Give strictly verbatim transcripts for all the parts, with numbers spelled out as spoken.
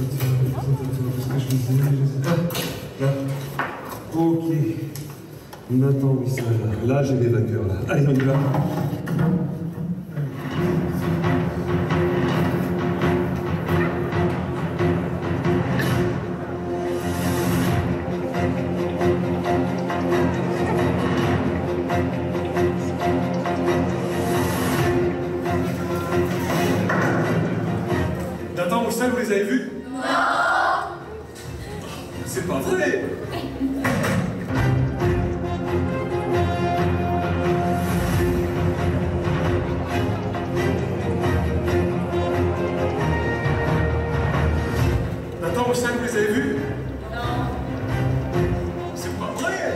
Là. Ok. Nathan, oui, ça va. Là, j'ai les vainqueurs, là. Allez, on y va. Nathan, Wissal, vous les avez vus? Non! C'est pas vrai! Nathan, Wissal, vous les avez vus? Non! C'est pas vrai!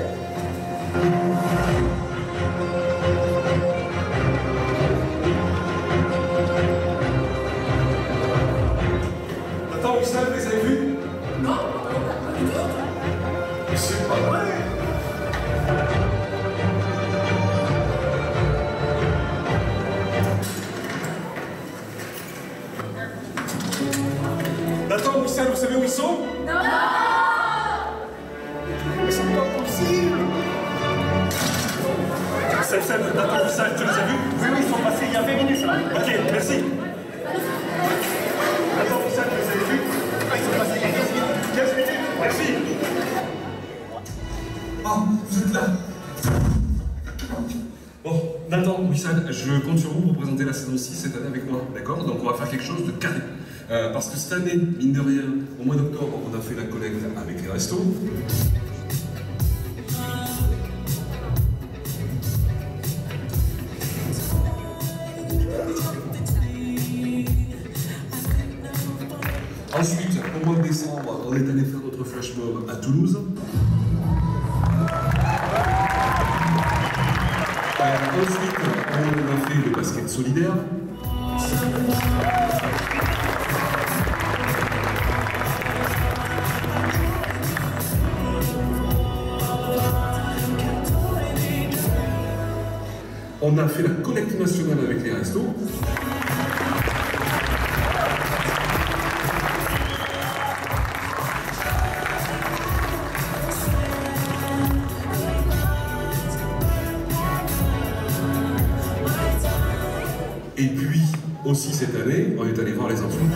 Nathan, Wissal, vous les avez vus? Non! Pas du tout! C'est pas vrai! Nathan, Wissal, vous savez où ils sont? Non! Mais c'est pas possible! Sam, Sam, Nathan, Wissal, tu les as vus? Oui, oui, ils sont passés il y a vingt minutes là. Ok, merci. Nathan, Wissal, vous les avez vus? Ah, ils sont passés il y a quinze minutes. quinze minutes, merci. Oh, vous êtes là. Bon, Nathan, Wissal, je compte sur vous pour présenter la saison six cette année avec moi, d'accord? Donc on va faire quelque chose de carré. Euh, parce que cette année, mine de rien, au mois d'octobre, on a fait la collecte avec les restos. Ensuite, au mois de décembre, on est allé faire notre flash mob à Toulouse. Euh, ensuite, on a fait le basket solidaire. On a fait la collecte nationale avec les restos. Et puis, aussi cette année, on est allé voir les enfants.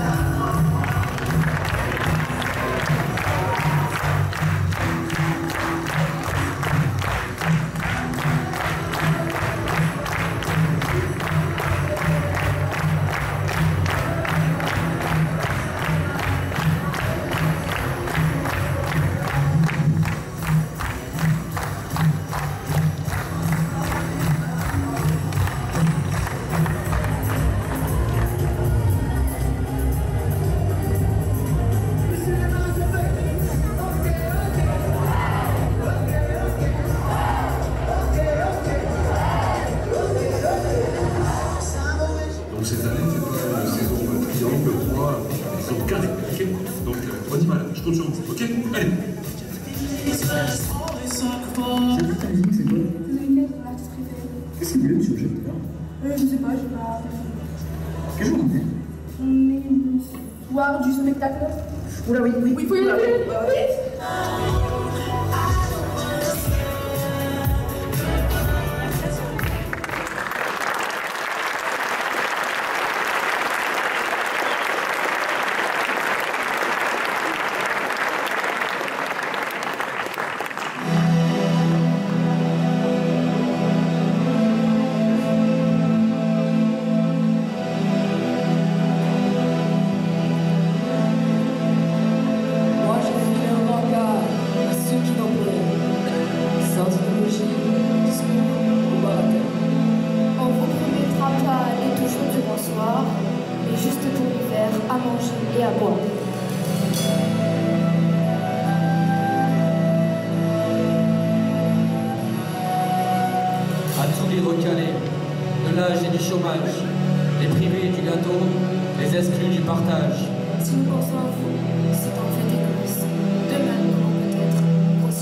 Donc cette année, c'est pas une saison de triangle, trois, une saison carré, ok? Donc euh, on y va là, je compte sur vous, ok? Allez! C'est quoi ta musique, c'est quoi? C'est mon artiste préféré. Qu'est-ce que vous voulez, monsieur Auger? Euh, je sais pas, j'ai pas. Quel jour on est? On est le soir du spectacle. Oula, oui, oui, Oui, il faut y oula, aller. oui. Oui. Moi, je file un regard à ceux qui n'ont pas, sans idéologie, discours ou baratin. On vous promettra pas aller toujours du bonsoir, mais juste pour l'hiver, à manger et à boire. À tous les recalés, de l'âge et du chômage, les privés du gâteau, les exclus du partage. Si nous pensons à vous, c'est en fait égoïste. Demain, nous pourrons peut-être aussi.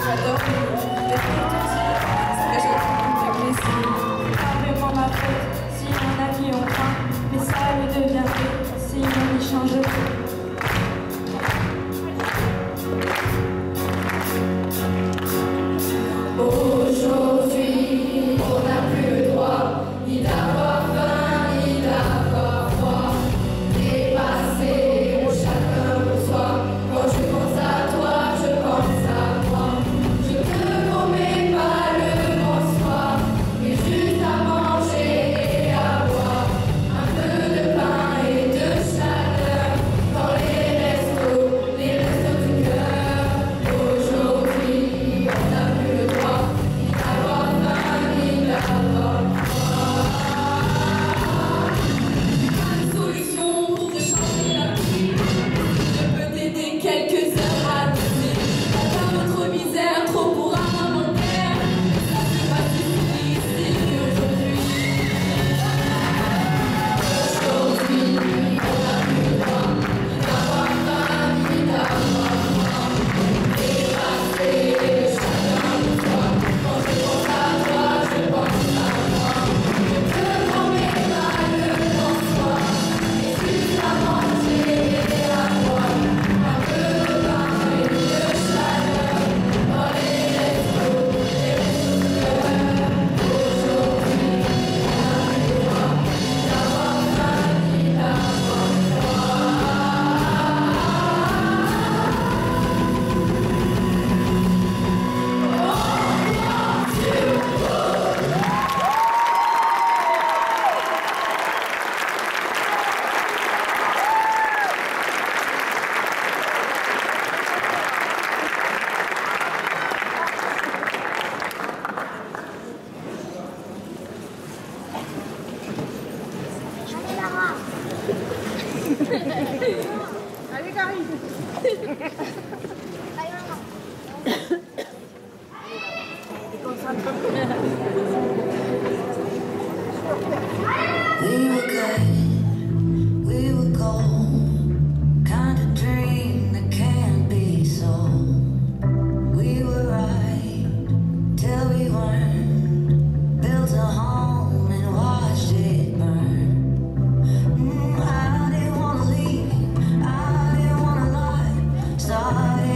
J'adore les prototypes, ce que j'ai trouvé blessé. Pas vraiment ma faute, si mon ami on craint, mais ça lui devient fait, si on y change tout. Aujourd'hui, on n'a plus le droit ni d'avoir faim, ni d'avoir froid. Dépasser chacun pour soi. Quand je pense à toi, je pense à moi. Je te promets pas le bonsoir, mais juste à manger et à boire. Un peu de pain et de chaleur dans les restos, les restos du cœur. Aujourd'hui, on n'a plus le droit ni d'avoir faim, ni d'avoir froid. Pas de solution pour te changer la vie. Je peux t'aider quelques heures à donner. Pas notre misère, trop pour un inventaire. Ça c'est pas si difficile aujourd'hui. Aujourd'hui, on n'a plus le droit ni d'avoir faim, ni d'avoir froid. Dépasser chacun pour soi. Quand je pense à toi, je pense à moi. Je te promets pas le bonsoir, mais juste à manger et à boire. Un peu de pain et de chaleur dans les restos, les restos du cœur. Aujourd'hui, on n'a plus le droit ni d'avoir faim, ni d'avoir froid. We were good, we were gold, kind of dream that can't be sold. We were right till we weren't, built a home and watched it burn. Mm, I didn't wanna leave, I didn't wanna lie, started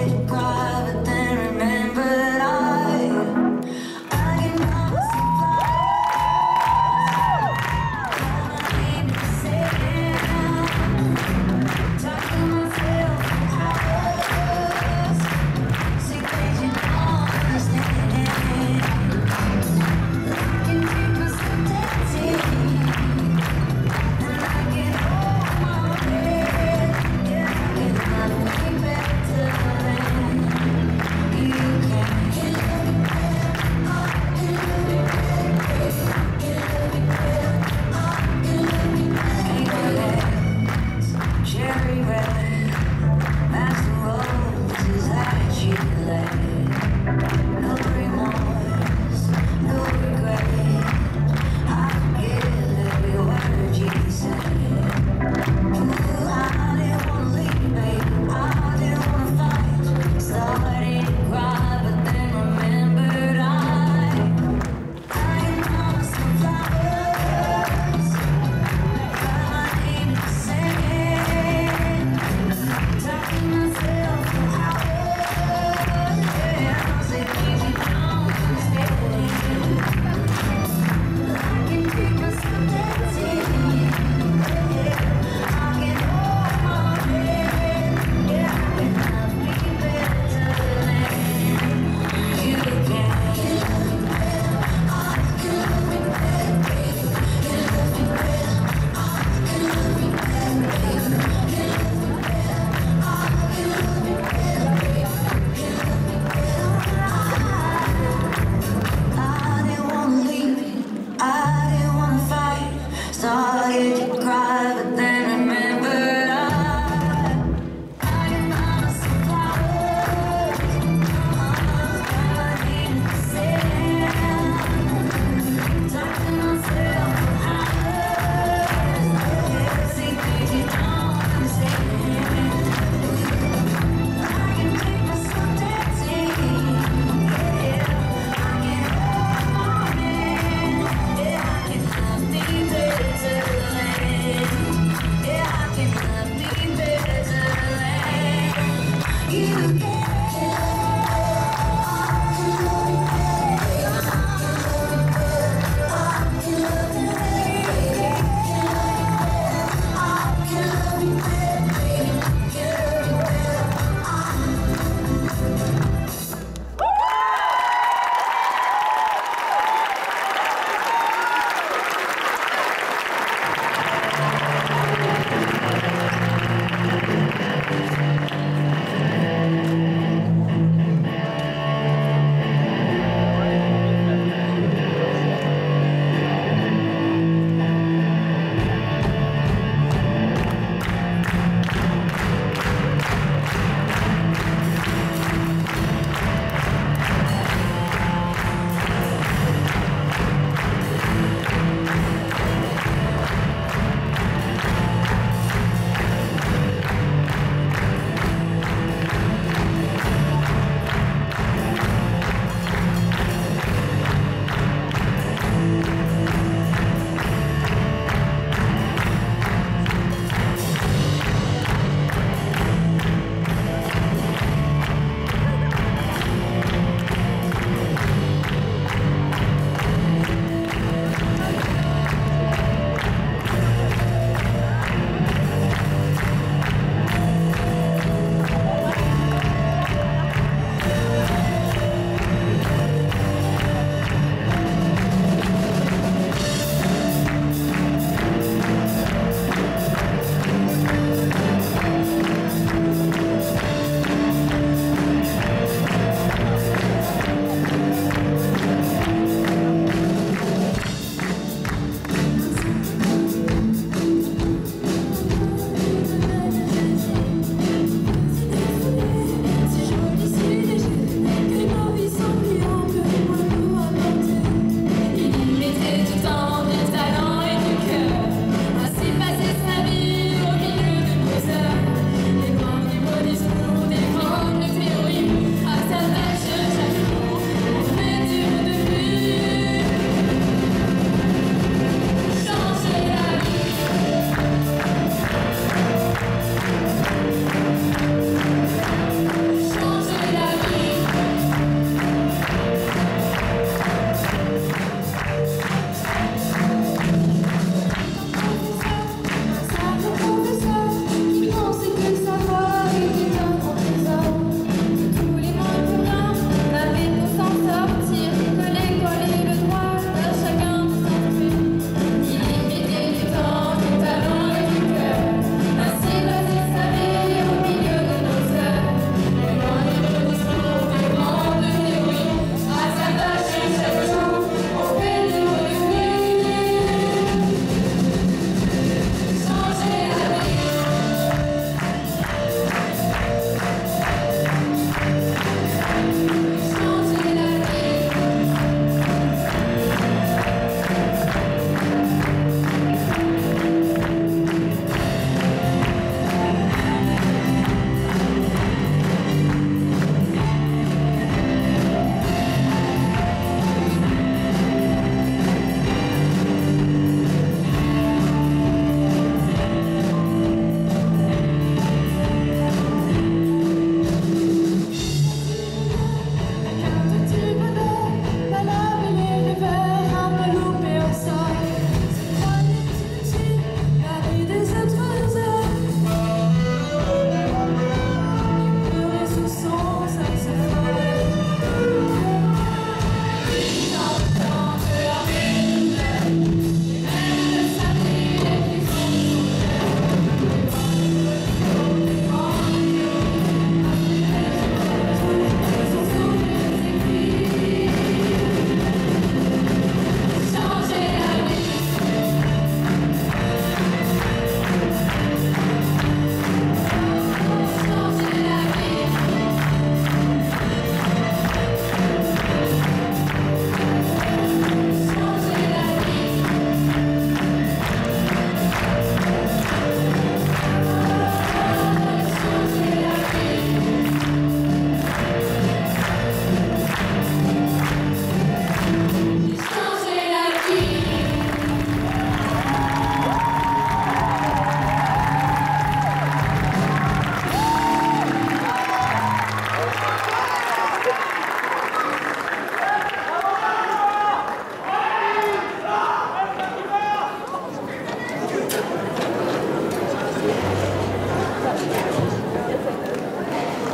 Thank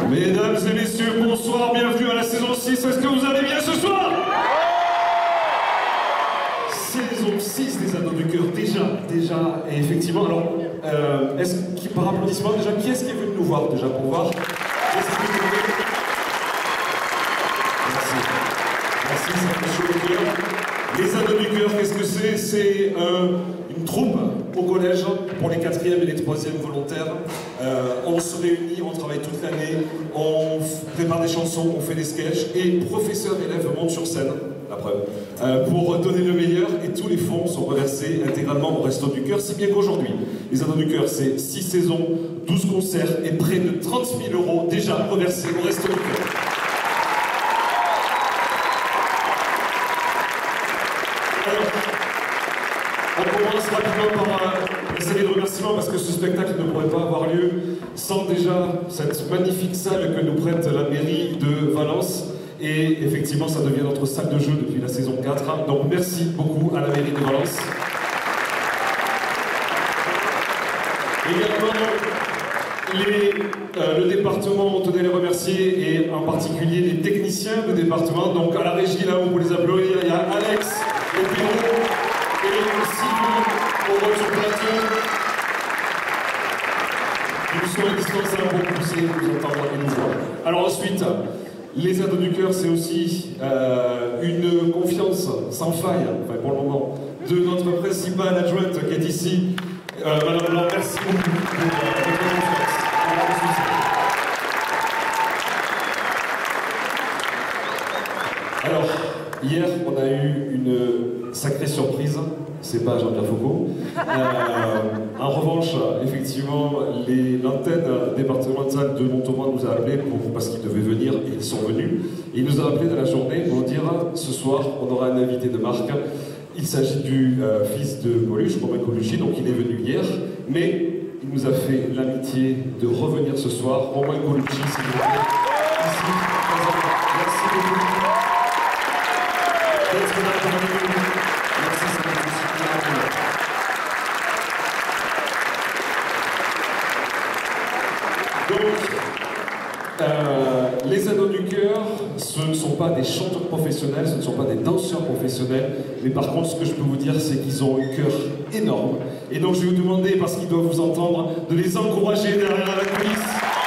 Mesdames et messieurs, bonsoir, bienvenue à la saison six. Est-ce que vous allez bien ce soir? Saison six des Ados du Cœur, déjà, déjà, et effectivement, alors, euh, est-ce qui, par applaudissement, déjà, qui est-ce qui est venu nous voir, déjà, pour voir? Merci, merci, c'est Monsieur le Cœur. Les Ados du Cœur, qu'est-ce que c'est? C'est euh, une troupe au collège pour les quatrièmes et les troisièmes volontaires. Euh, on se réunit, on travaille toute l'année, on prépare des chansons, on fait des sketchs, et professeurs et élèves montent sur scène, la preuve, euh, pour donner le meilleur, et tous les fonds sont reversés intégralement au Resto du Cœur, si bien qu'aujourd'hui, les Ados du Cœur, c'est six saisons, douze concerts et près de trente mille euros déjà reversés au Resto du Cœur. On commence rapidement par euh, une série de remerciements parce que ce spectacle ne pourrait pas avoir lieu sans déjà cette magnifique salle que nous prête la mairie de Valence. Et effectivement, ça devient notre salle de jeu depuis la saison quatre. Donc merci beaucoup à la mairie de Valence. Également, les, euh, le département, on tenait à les remercier, et en particulier les techniciens du département. Donc à la régie, là, on peut les applaudir. Il y a Alex au bureau. Et Sylvie au rôle sur plateau. Ils sont indispensables pour pousser, nous entendre et nous voir. Alors ensuite, les Ados du Cœur, c'est aussi euh, une confiance sans faille, enfin pour le moment, de notre principale adjointe qui est ici. Euh, Madame Blanc, merci beaucoup pour votre confiance. Alors, hier, on a eu une sacrée surprise, c'est pas Jean-Pierre Foucault. Euh, en revanche, effectivement, l'antenne départementale de Montauban nous a appelés pour, parce qu'ils devaient venir, et ils sont venus. Et il nous a appelés dans la journée pour dire ce soir, on aura un invité de marque. Il s'agit du euh, fils de Coluche, Romain Colucci, donc il est venu hier, mais il nous a fait l'amitié de revenir ce soir. Romain Colucci, s'il vous plaît, ici, merci beaucoup. D'être là parmi nous. Merci, ça m'a fait super. Donc, euh, les Ados du Cœur, ce ne sont pas des chanteurs professionnels, ce ne sont pas des danseurs professionnels, mais par contre, ce que je peux vous dire, c'est qu'ils ont un cœur énorme. Et donc, je vais vous demander, parce qu'ils doivent vous entendre, de les encourager derrière la coulisse.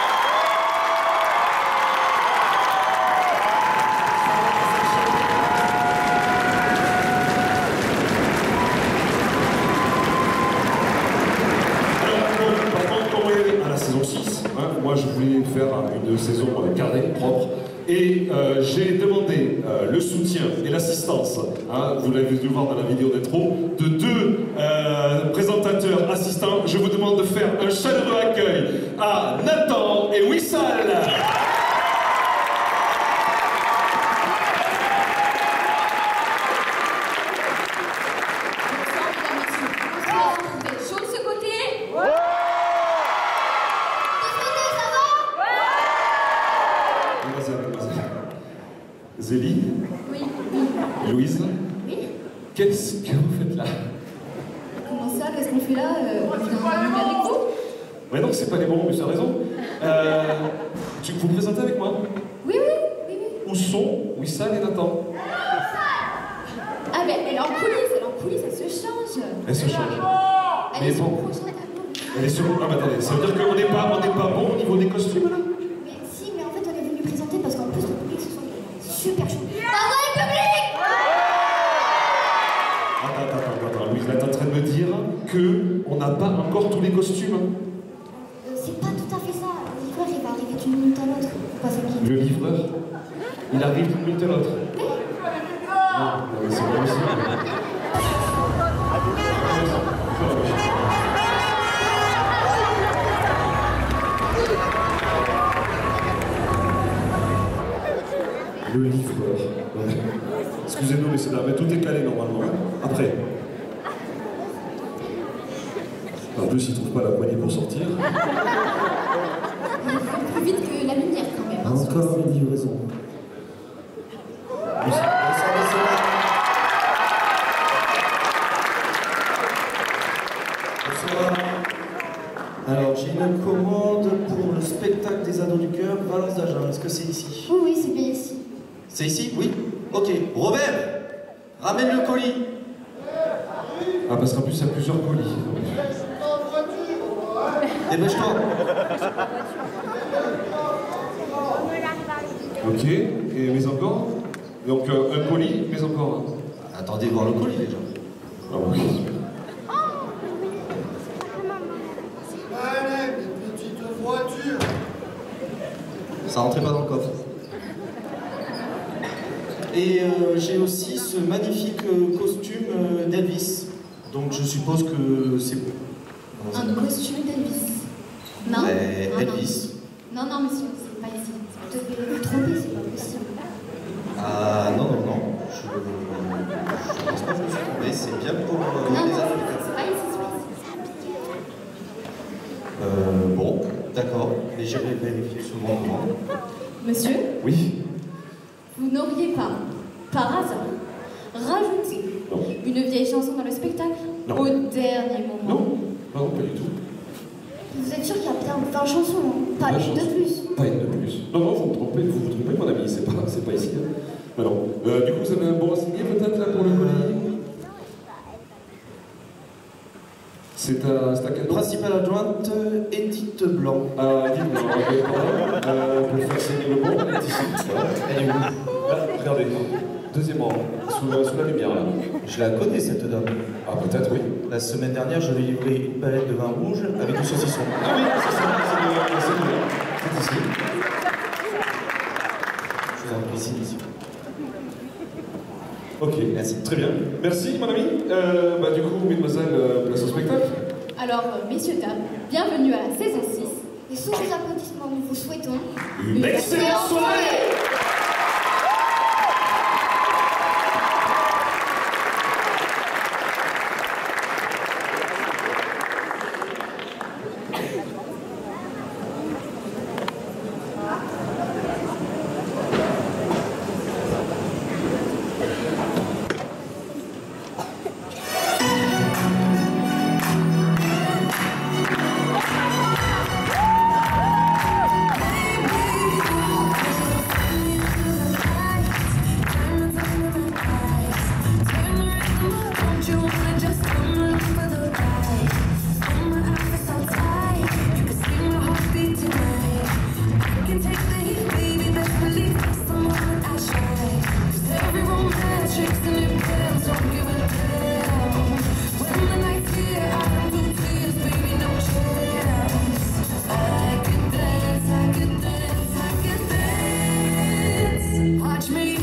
Moi, je voulais faire une saison carrée, propre, et euh, j'ai demandé euh, le soutien et l'assistance, hein, vous l'avez dû voir dans la vidéo d'intro, de deux euh, présentateurs assistants. Je vous demande de faire un chaleureux accueil à Nathan et Wissal. Zélie? Oui. Louise? Oui. Qu'est-ce que vous faites là? Comment ça? Qu'est-ce qu'on fait là? euh, On vient avec vous? Ouais, non, c'est pas les bons, mais tu as raison. Euh, tu vous présenter avec moi? Oui, oui, oui, oui. Où sont Wissal et Nathan? Ah ben, elle est en coulisses, elle est en coulisses, elle se change. Elle se change. Elle Mais est sur bon. le prochain tableau. Elle est sur... Ah, mais attendez, ça veut dire qu'on n'est pas, on n'est pas bon au niveau des costumes, là? Mais si, mais en fait, on est venu présenter parce qu'en plus, le public, ce sont super chaud. Pardon, le public! Attends, attends, attends, attends, Louise, là, t'es en train de me dire qu'on n'a pas encore tous les costumes? Euh, c'est pas tout à fait ça. Le livreur, il va arriver d'une minute à l'autre. Faut pas s'inquiéter. Le livreur? Il arrive d'une minute à l'autre? Non, non, mais c'est pas possible. Le livreur. Ouais. Excusez-nous, messieurs, dames, mais tout est calé normalement. Après. En plus, il ne trouve pas la poignée pour sortir. Plus vite que la lumière, quand même. Hein, Encore une livraison. Alors, j'ai une commande pour le spectacle des Ados du Cœur, Valence. référence d'agent. Est-ce que c'est ici? Oui, oui, c'est bien ici. C'est ici? Oui. Ok. Robert, ramène le colis. Ah, parce qu'en plus, il y a plusieurs colis. Dépêche-toi. Ok, et mais encore? Donc euh, un colis, mais encore. Attendez voir le colis déjà. Ah oui. Allez, une petite voiture. Ça rentrait pas dans le coffre. Et euh, j'ai aussi ce magnifique euh, costume euh, d'Elvis. Donc je suppose que c'est bon. Un costume d'Elvis. Non. Ouais, non, Elvis. Non, non, monsieur, c'est pas ici. Vous devez vous tromper, c'est pas possible. Ah non, non, non. Je, je pense pas que je me suis trompé. C'est bien pour euh, Non, les non, Africains. c'est pas ici, c'est pas ici. Euh, bon, d'accord. Mais j'irai vérifier ce moment. Monsieur, Oui. vous n'auriez pas, par hasard, rajouté Non. une vieille chanson dans le spectacle Non. au dernier moment? Non, non, non, pas du tout. Vous êtes sûr qu'il y a bien vingt chansons, hein? Pas La une de chanson. plus? Pas une de plus. Non, non, vous vous trompez, vous vous trompez, mon ami, c'est pas, c'est pas ici. Hein. Ah non. Euh, du coup, vous avez un bon renseigné peut-être là pour le colis? C'est à, c'est à quel nom? Principale adjointe, Edith Blanc. Ah, Edith Blanc, ok, voilà. Euh, pour faire signer le bon, elle est ici. Voilà. Elle est où? Là, regardez. Deuxième rang, sous, la- sous la lumière là. Je la connais cette dame. Ah, peut-être, oui. La semaine dernière, je lui ai livré une palette de vin rouge avec du saucisson. Ah oui, c'est ça, c'est de- c'est de- c'est ici. Je vous en prie, c'est ici. Ok, Merci. très bien. Merci, mon ami. Euh, bah, du coup, mesdemoiselles, euh, place au spectacle. Alors, euh, messieurs, dames, bienvenue à la saison six. Et sous vos applaudissements, nous vous souhaitons Une excellente soirée. Watch me.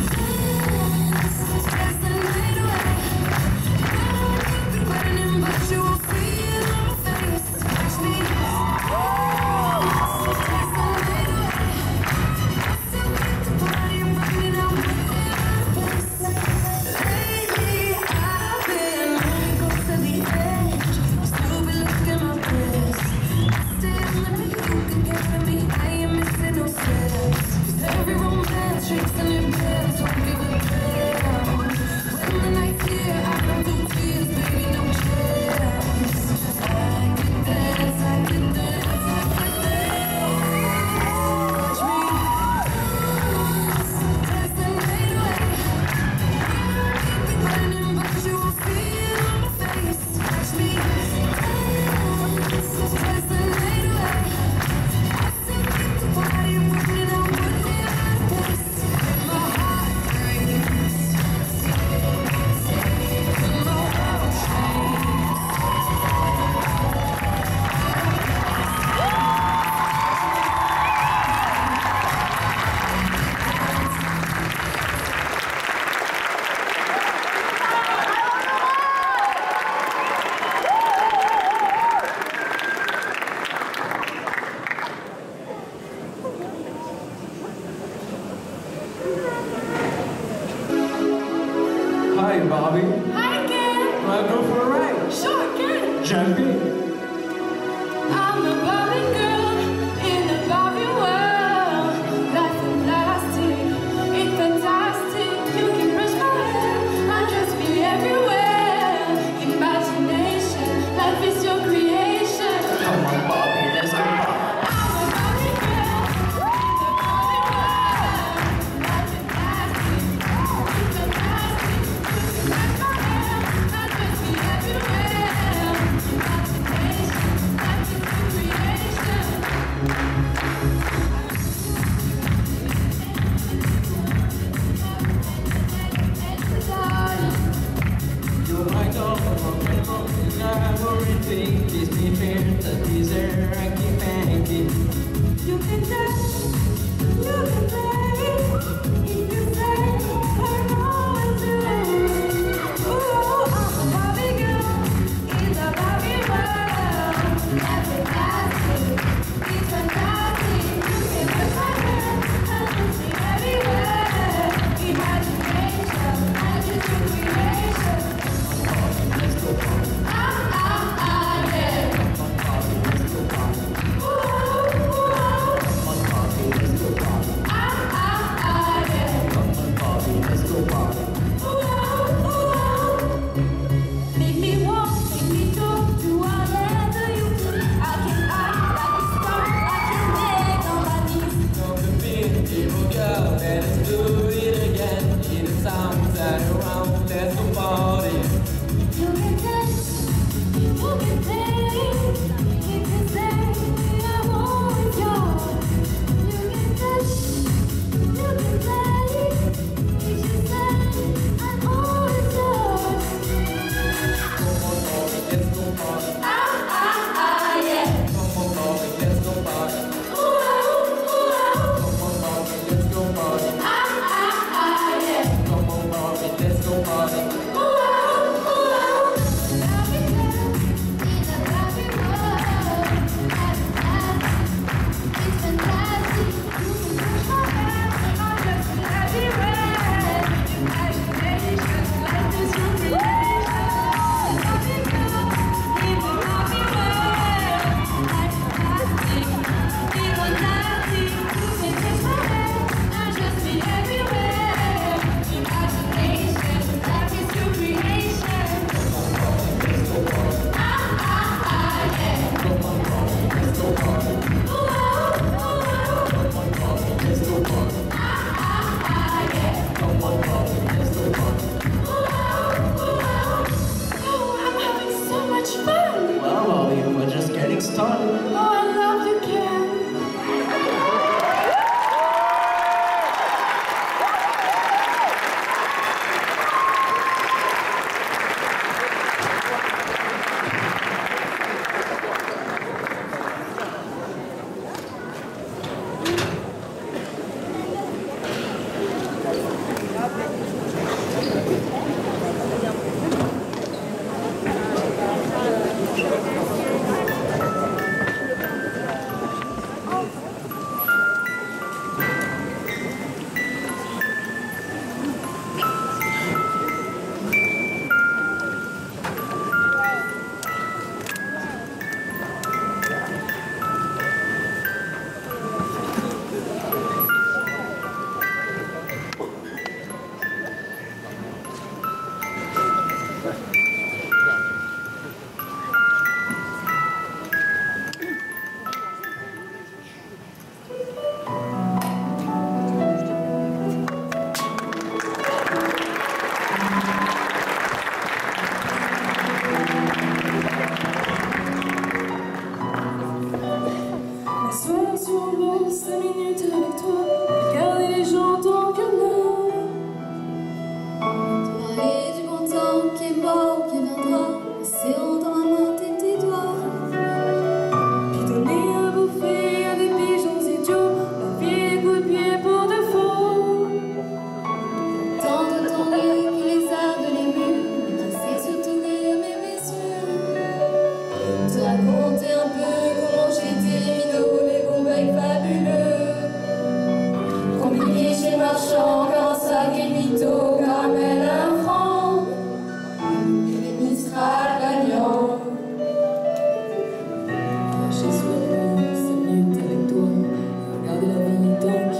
Hi, Bobby. Hi, Ken. Wanna go for a ride? Sure, Ken. Jump in. I'm a Barbie girl in a Barbie world. Life is plastic, it's fantastic. You can brush my hair, undress me everywhere. Imagination, life is your creation. Come on, Bobby, let's go. I'm a Barbie girl in a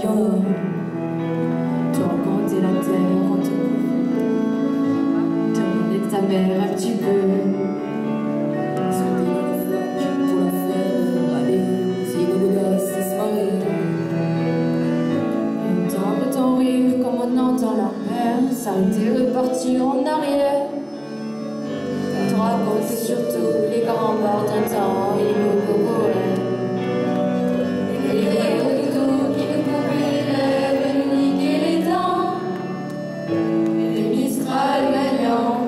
gagnon. Toi, quand t'es la terre, on te terminer ta mère un petit peu. Sauter dans le fleuve pour la faire aller. Si le godasse se marrer. Entendre ton rire comme on entend la mer. S'arrêter, repartir en arrière. Te raconter surtout les grands bars d'un temps et les beaux poèmes. Et les rires de tout qui nous coupent les lèvres et nous niquer les dents. Et les Mistral gagnants.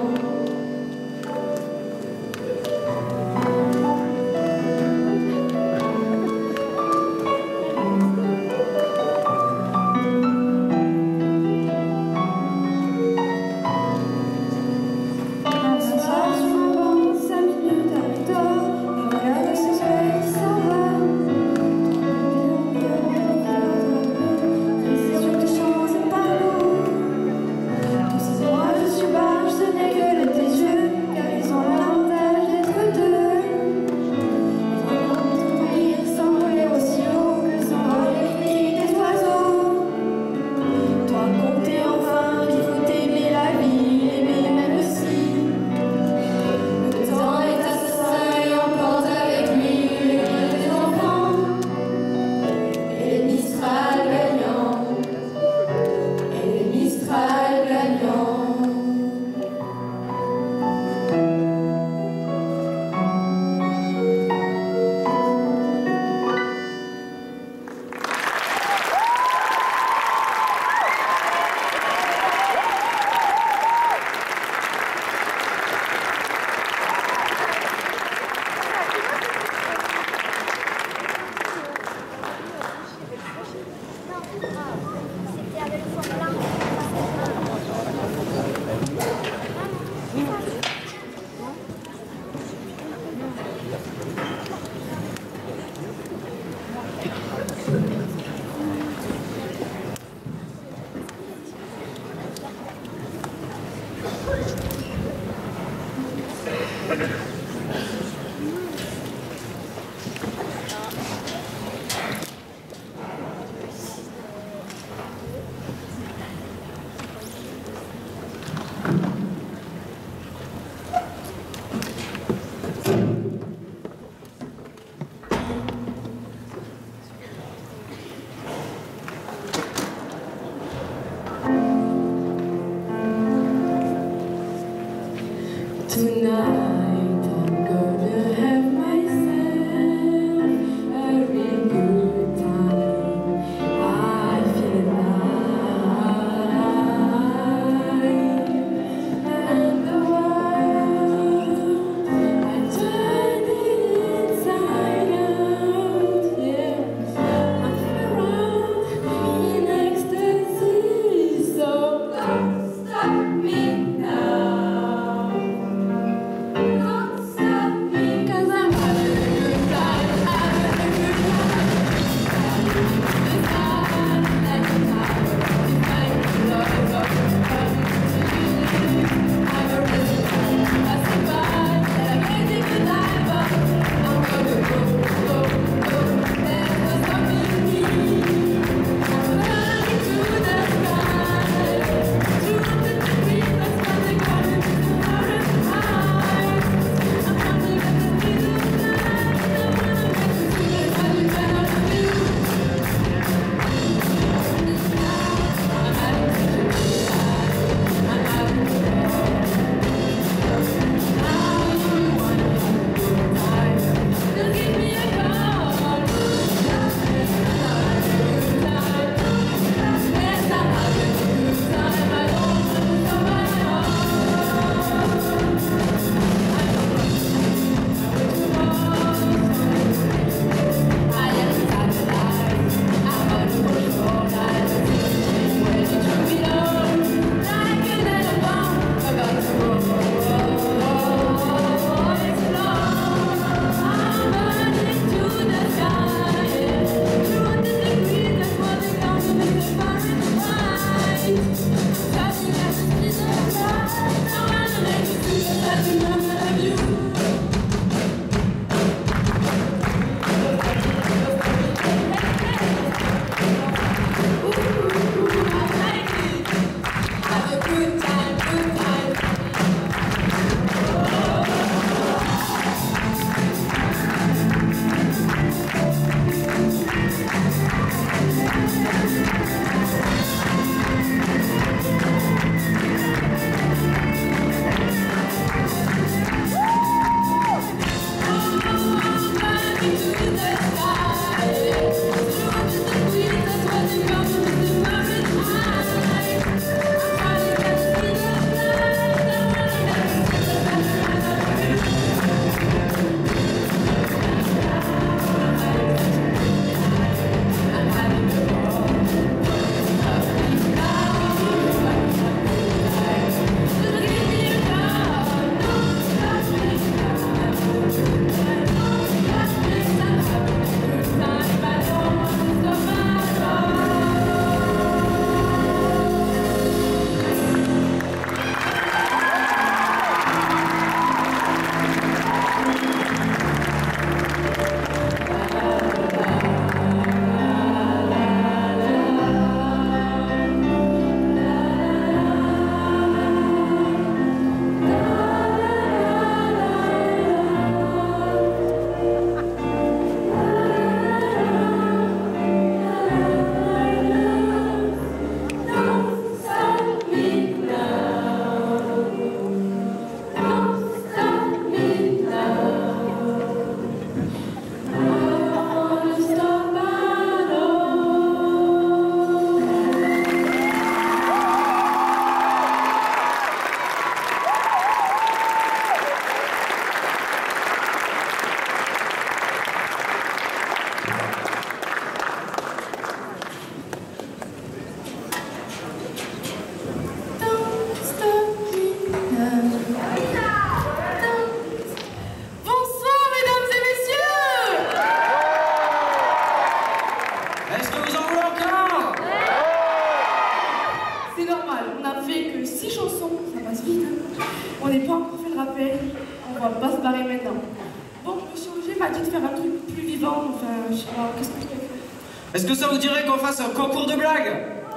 on va pas se barrer maintenant. Bon, monsieur Auger m'a dit de faire un truc plus vivant, enfin, je sais pas, qu'est-ce que je peux faire? Est-ce que ça vous dirait qu'on fasse un concours de blagues?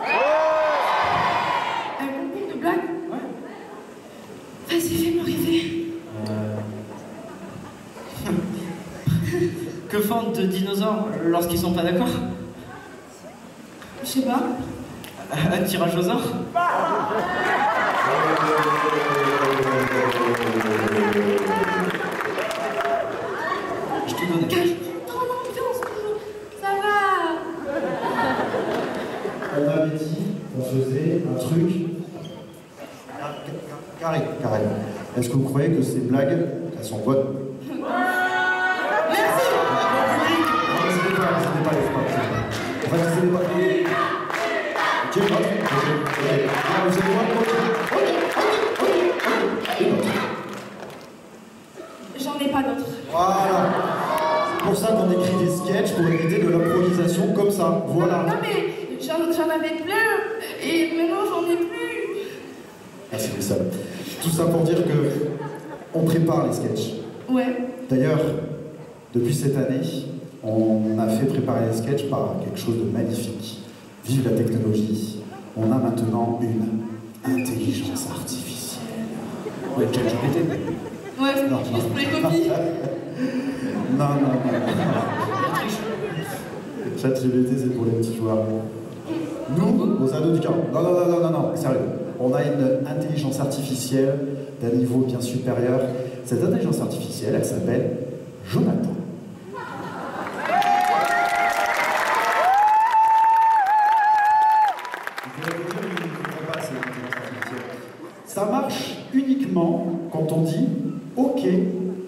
Un concours de blagues? Ouais. Vas-y, fais-moi rêver. Euh... Que font deux dinosaures lorsqu'ils sont pas d'accord? Je sais pas. Un tirage au sort? Je te donne. Cache trop l'ambiance toujours. Ça va. On avait dit qu'on faisait un truc. Carré, carré. Est-ce que vous croyez que ces blagues, elles sont bonnes? Merci. Non, mais c'était pas, c'était pas les phrases. En fait, c'était pas. Ok, ok, ok. Ah, vous allez voir, ok, ok, ok, ok. J'en ai pas d'autres. Voilà. C'est pour ça qu'on écrit des sketchs pour éviter de l'improvisation comme ça. Voilà. Non mais j'en j'en avais plein et maintenant j'en ai plus. Ah, c'est ça. Tout ça pour dire que on prépare les sketchs. Ouais. D'ailleurs, depuis cette année, on a fait préparer les sketchs par quelque chose de magnifique. Vive la technologie. On a maintenant une intelligence artificielle. Ouais, ChatGPT. Ouais, Non, juste non. pour les copies. Non, non, non. ChatGPT, c'est pour les petits joueurs. Nous, aux ados du quarante. Non, non, non, non, non, non, sérieux. On a une intelligence artificielle d'un niveau bien supérieur. Cette intelligence artificielle, elle s'appelle Jonathan. Ça marche uniquement quand on dit « Ok, Jonathan »,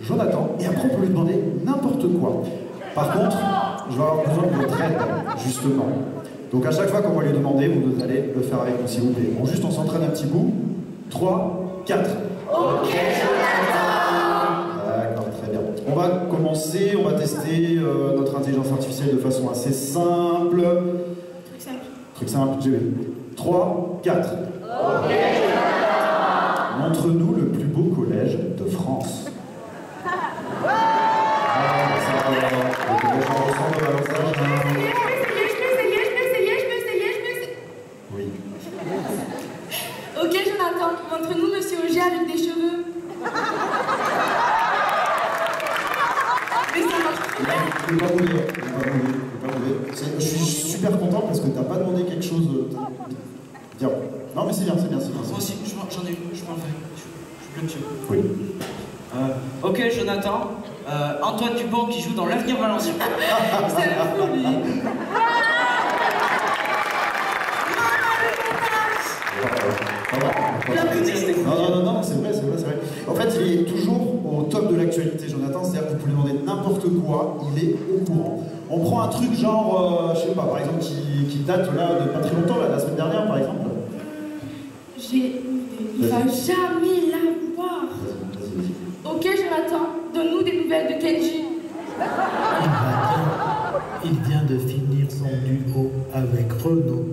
et après on peut lui demander n'importe quoi. Par contre, je vais avoir besoin de votre aide, justement. Donc à chaque fois qu'on va lui demander, vous allez le faire avec nous, s'il vous plaît. Bon, juste on s'entraîne un petit bout. trois, quatre. Ok, Jonathan. D'accord, très bien. On va commencer, on va tester euh, notre intelligence artificielle de façon assez simple. Truc simple. Truc simple, j'ai vu. trois, quatre. Ok, Jonathan. Montre-nous le plus beau collège de France. Ah, ça va, le collège en ressemble à l'ensage d'un... Oui. Ok, Jonathan, montre-nous Monsieur Auger avec des cheveux. Mais ça marche. Il ne peut pas mourir. Il ne peut pas mourir. Il peut pas mourir. C'est- Je suis super content parce que tu n'as pas demandé quelque chose de bien. Non, mais c'est bien, c'est bien, c'est bien. Moi aussi, je m'en- j'en ai une, je m'en fais. Je, je suis plus Oui. Euh, ok, Jonathan. Euh, Antoine Dupont qui joue dans l'Avenir Valencien. C'est la folie. Non, non, non, non, c'est vrai, c'est vrai, c'est vrai. En fait, il est toujours au top de l'actualité, Jonathan. C'est-à-dire que vous pouvez lui demander n'importe quoi, il est au courant. On prend un truc genre, euh, je sais pas, par exemple, qui, qui date là de pas très longtemps, là, la semaine dernière, par exemple. J'ai une idée. Il va jamais la voir. Ok, Jonathan, donne-nous des nouvelles de Kenji. Il va bien. Il vient de finir son duo avec Renaud.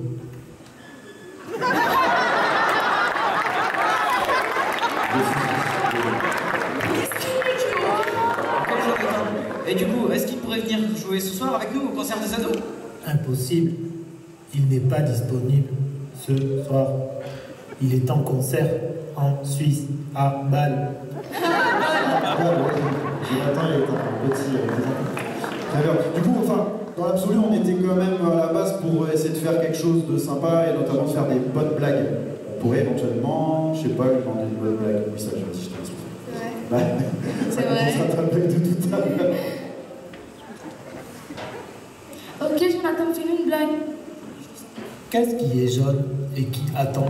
Ok, Jonathan. Et du coup, est-ce qu'il pourrait venir jouer ce soir avec nous au concert des ados? Impossible. Il n'est pas disponible ce soir. Il est en concert en Suisse, à Bâle. Ah, ouais, Jonathan, il est un petit. euh, Très bien. Du coup, enfin, dans l'absolu, on était quand même à la base pour essayer de faire quelque chose de sympa et notamment de faire des bonnes blagues. On pourrait éventuellement, je sais pas, lui demander une bonne blague. Oui, ça, je vais dire, je Ouais. Ça C'est vrai. commence à taper de tout à l'heure. Ok, Jonathan, fais-nous une blague. Qu'est-ce qui est jaune et qui attend?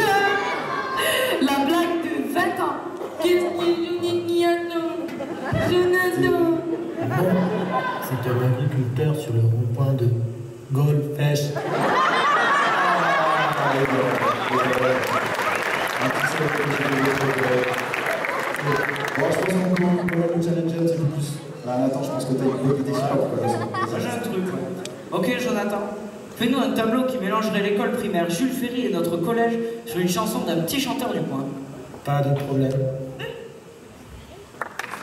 La blague de vingt ans. Qu'est-ce qu'il y a, Jonathan? Bon, c'est un agriculteur sur le rond-point de Golfech. Bon, je pense qu'on peut on va le challenger un petit peu plus. Là, Nathan, je pense que t'as une bonne idée, je sais pas pourquoi. Moi, j'ai un truc. Ok, Jonathan. Fais-nous un tableau qui mélangerait l'école primaire Jules Ferry et notre collège sur une chanson d'un petit chanteur du coin. Pas de problème.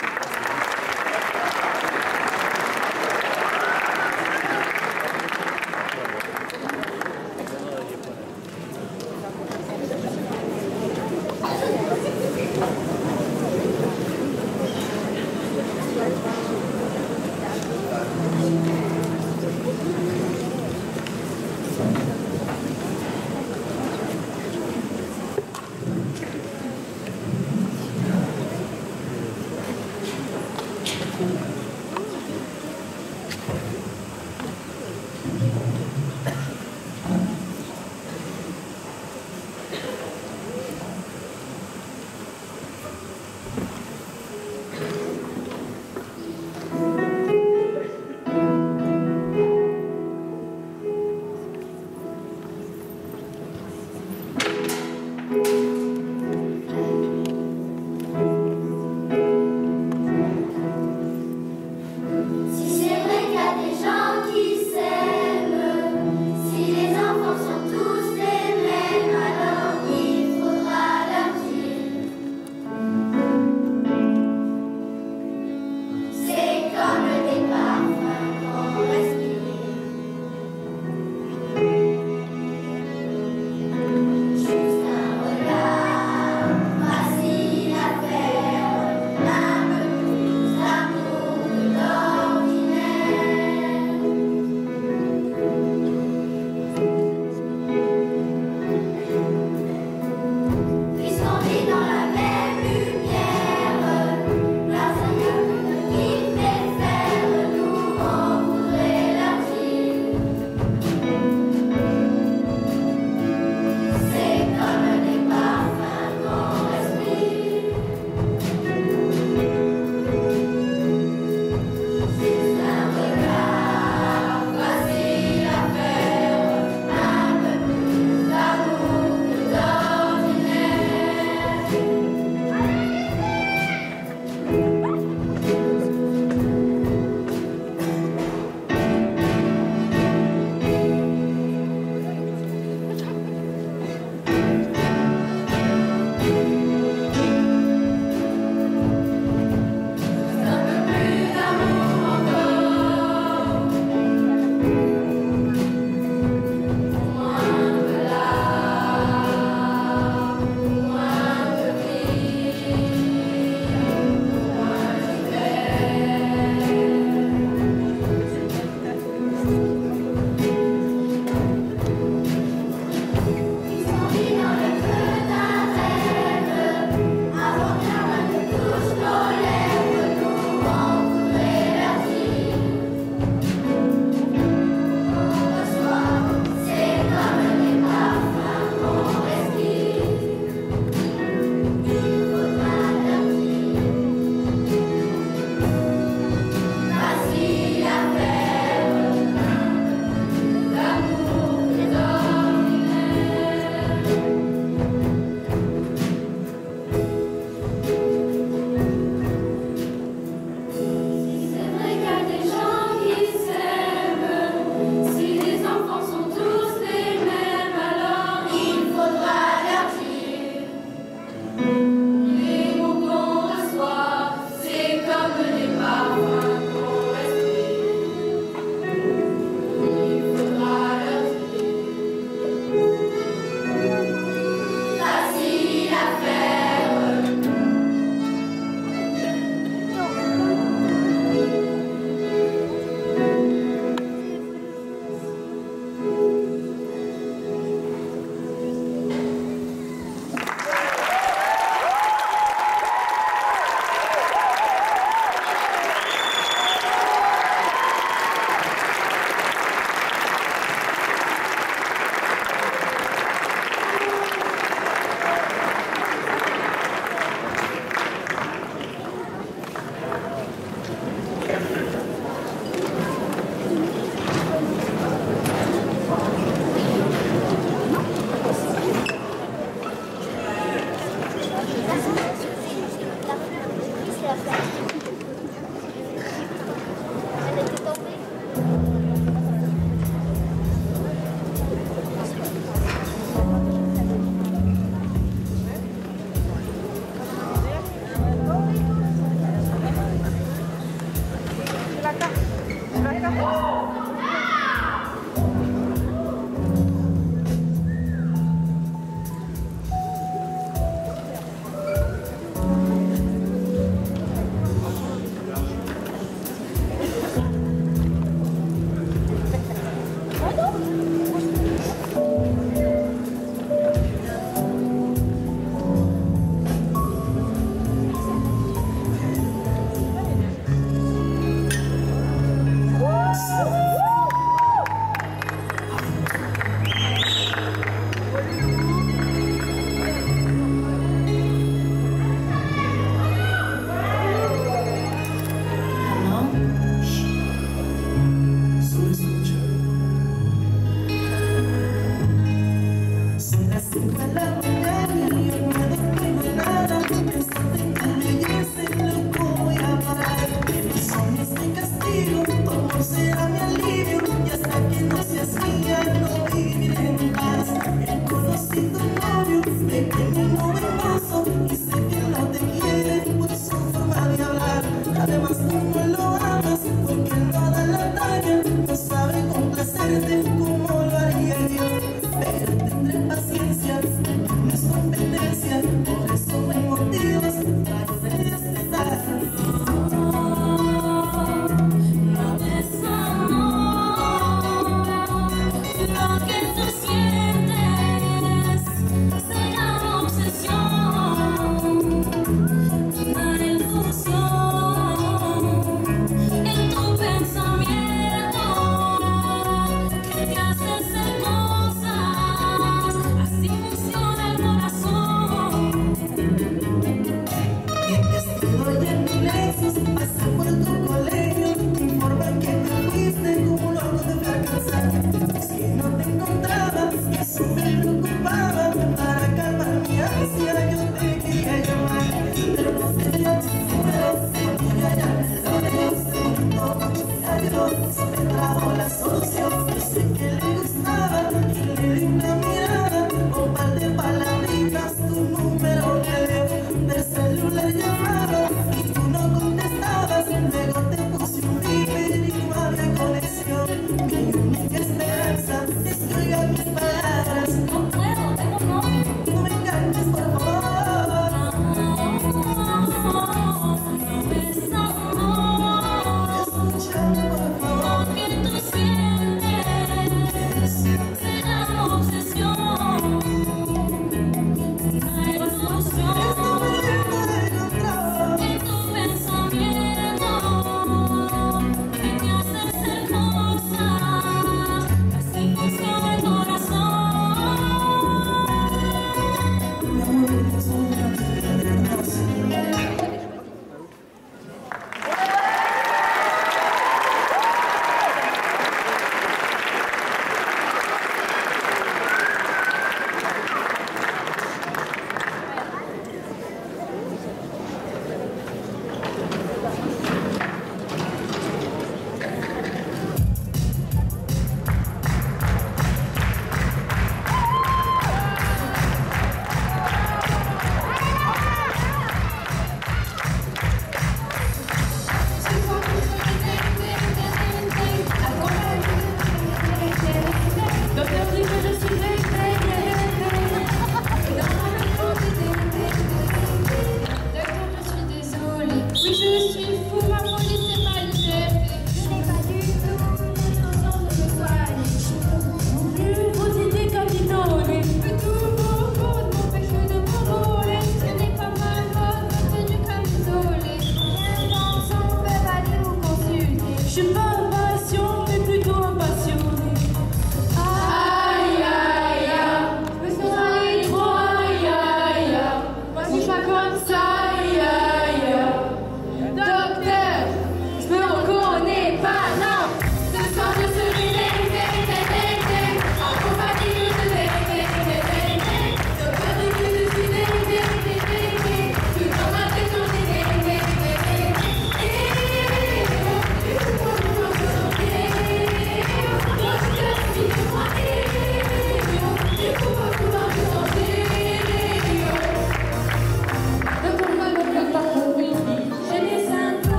Como lo haría Dios, pero tendré paciencia.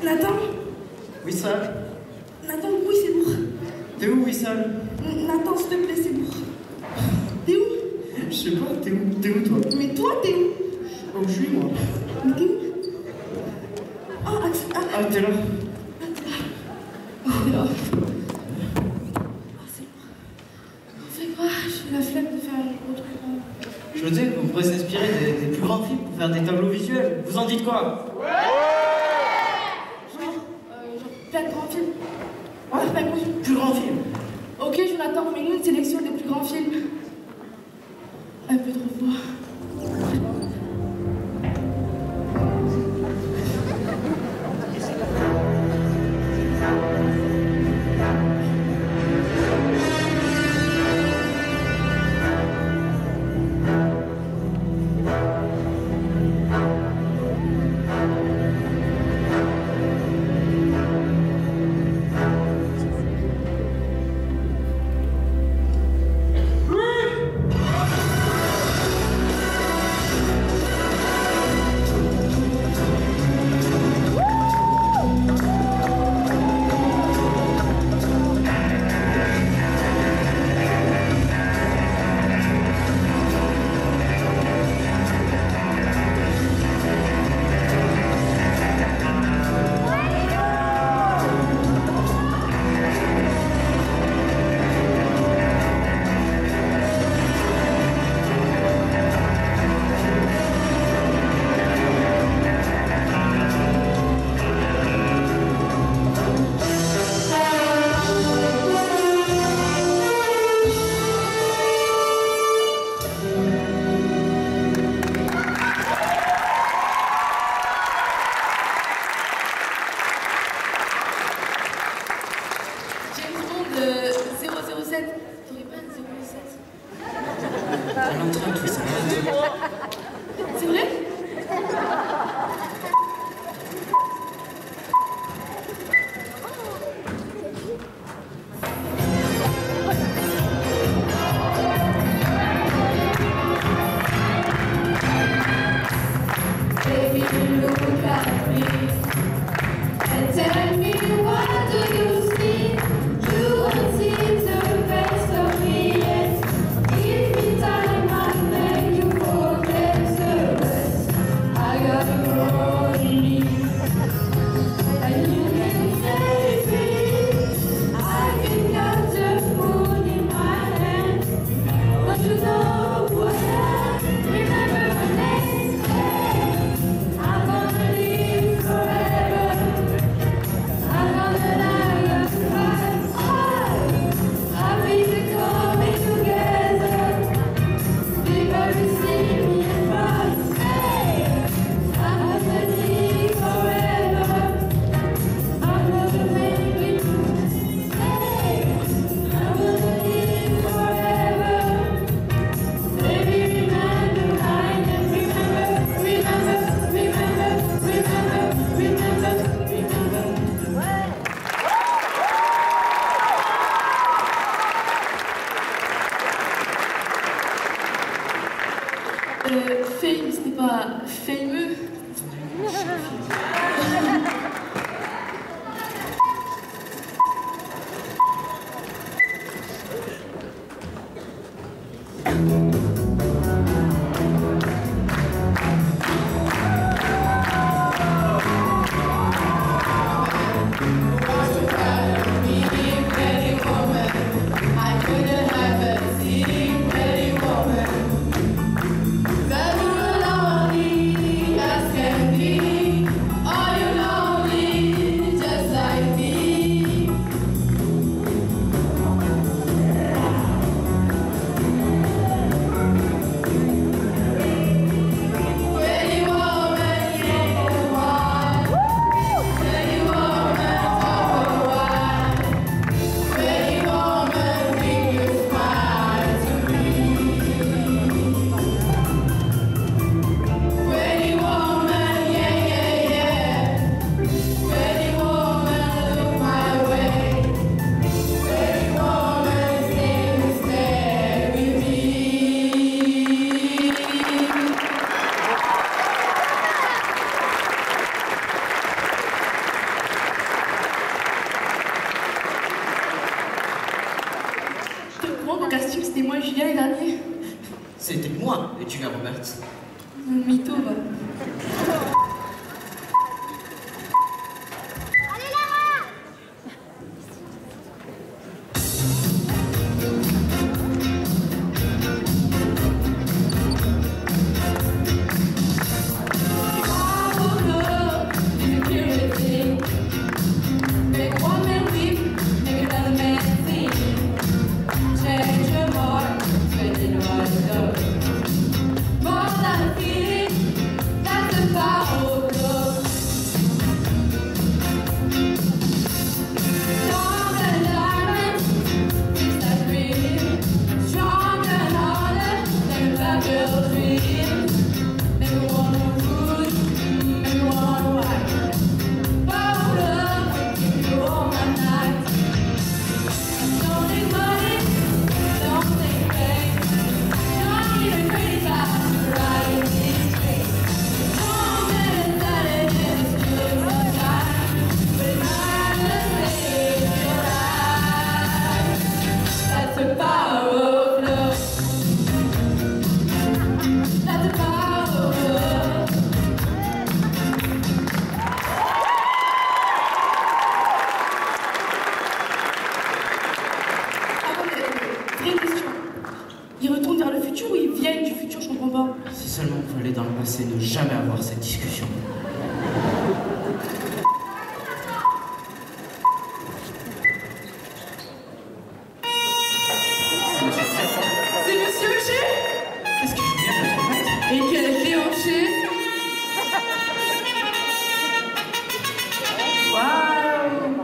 Nathan? Wissal? Nathan, oui, c'est lourd. T'es où, Wissal? Nathan, s'il te plaît, c'est lourd. T'es où? Je sais pas, t'es où? T'es où, toi? Mais toi, t'es où? Je sais pas où je suis, moi. Mais t'es où? Ah, ah, ah, Ah, t'es là? ah, t'es là. Ah, c'est lourd. On fait quoi? J'ai la flemme de faire un autre truc. Je me disais que vous pourrez s'inspirer des, des plus grands films pour faire des tableaux visuels. Vous en dites quoi? Genre, euh, genre, plein de grands films. Ouais, plein de grands films. Plus grands films. Ok, Jonathan, fais-nous une sélection des plus grands films. Un peu trop fort. Oui! C'était moi, et Julia Roberts. Mytho, va. Ne jamais avoir cette discussion. C'est Monsieur Hocher? Qu'est-ce qu'il vient de te mettre? Et quel est déhanché? Waouh!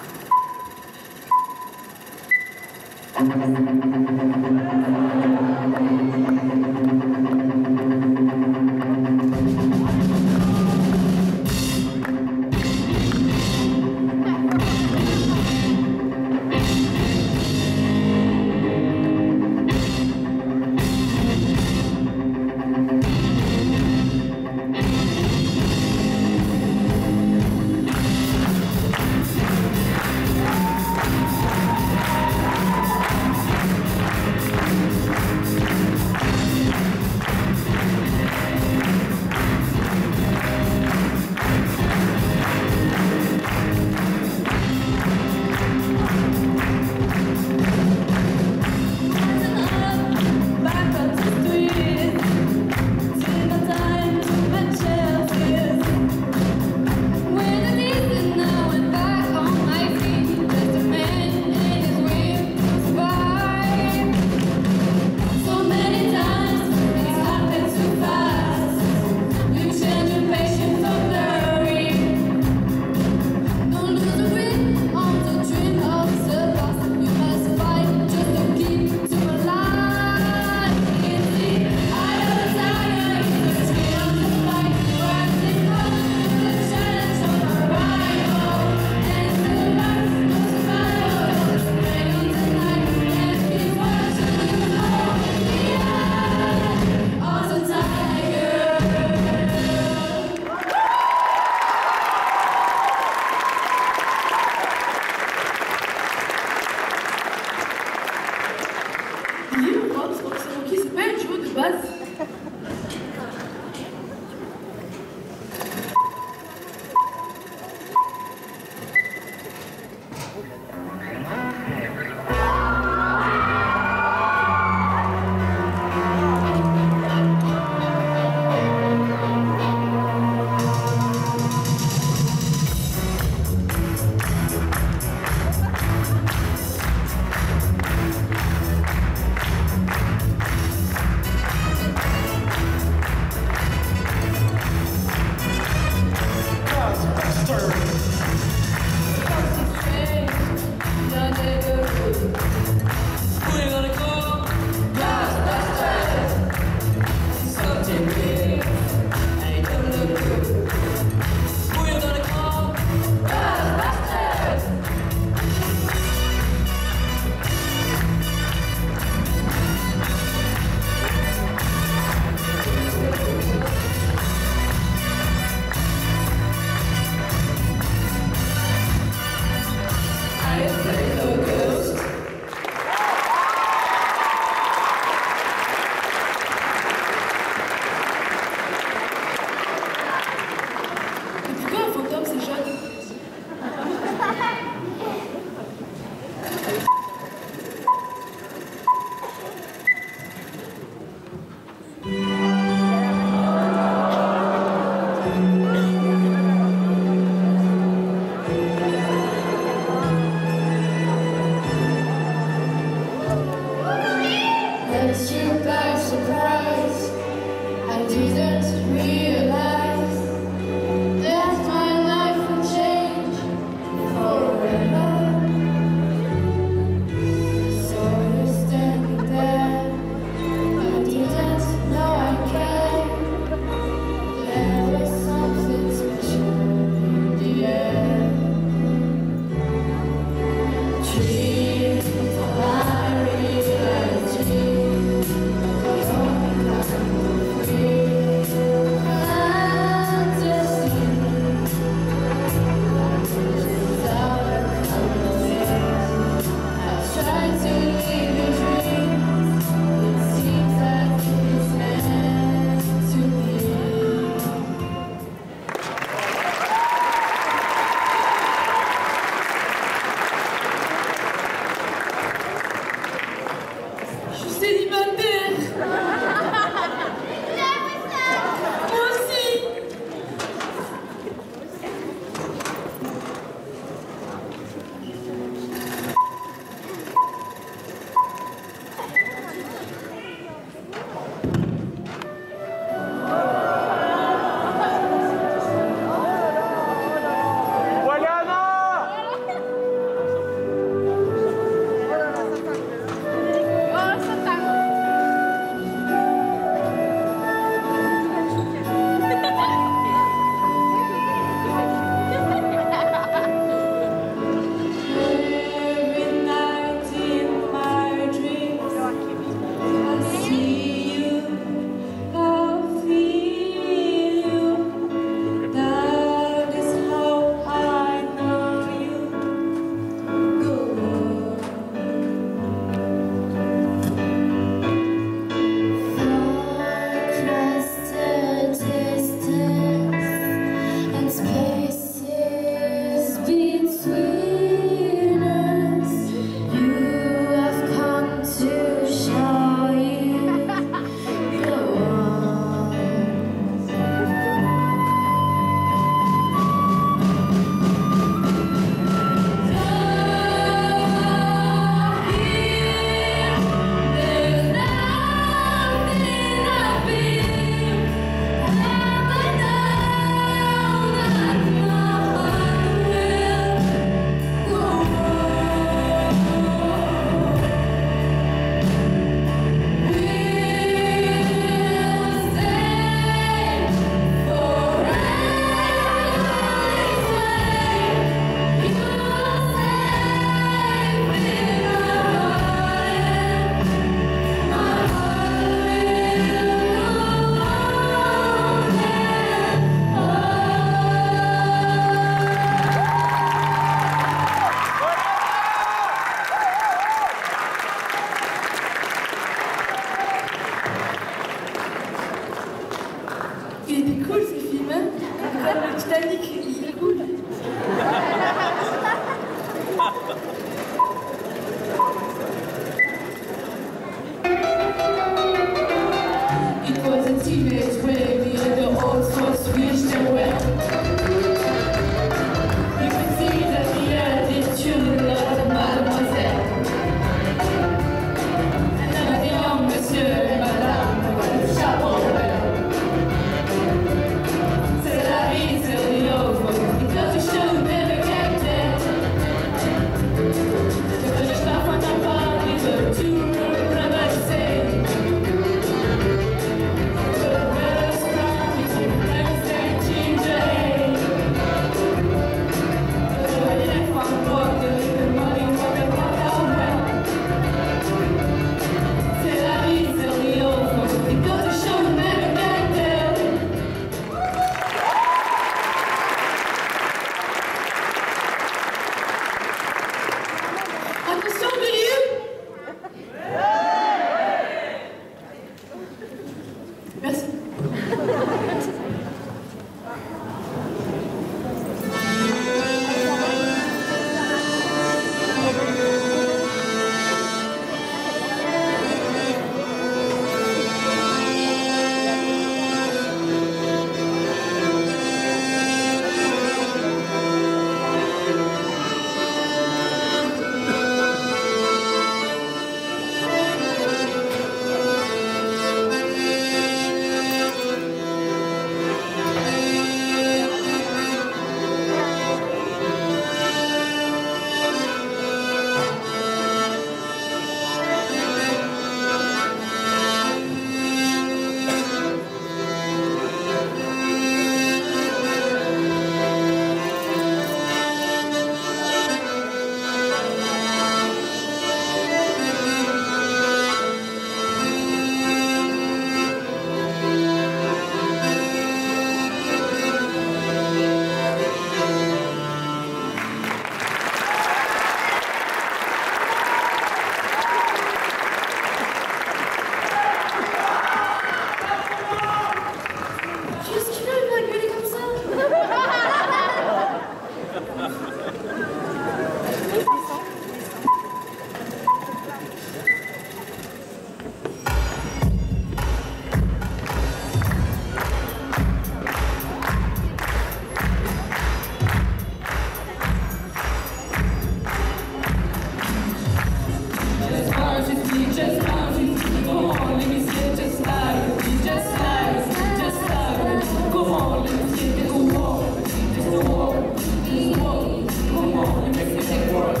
Just whoa, come on, you make me think work.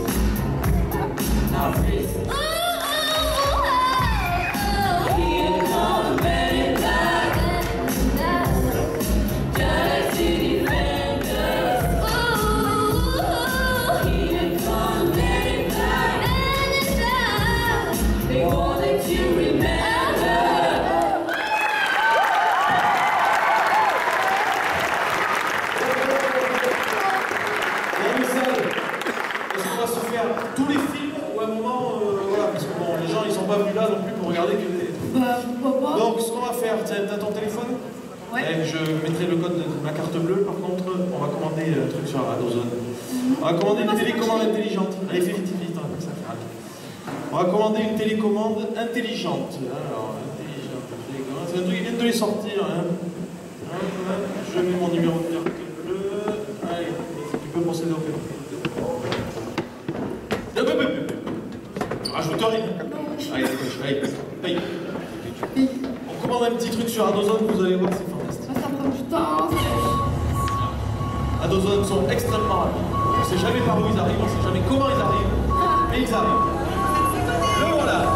Now freeze. Here come men in black, dirty defenders. Here come men in black, they won't let you remember. Tous les films où à un moment, euh, voilà, parce que bon, les gens ils sont pas venus là non plus pour regarder que les... Bah, pourquoi pas? Donc ce qu'on va faire, tiens, t'as ton téléphone? Ouais. Eh, je mettrai le code de ma carte bleue, par contre, on va commander un truc sur Amazon. On va commander une télécommande intelligente. Allez, fais vite, vite, hein, comme ça fait rapide. On va commander une télécommande intelligente. Alors, intelligente, télécommande, c'est un truc qui vient de les sortir. Hein. Je mets mon numéro de carte bleue. Allez, tu peux procéder au paiement. Rajoute rien. Allez, allez, paye. On commande un petit truc sur Amazon, vous allez voir, c'est fantastique. Ça, ça prend du temps. Amazon sont extrêmement rapides. On ne sait jamais par où ils arrivent, on ne sait jamais comment ils arrivent, mais ils arrivent. Le voilà.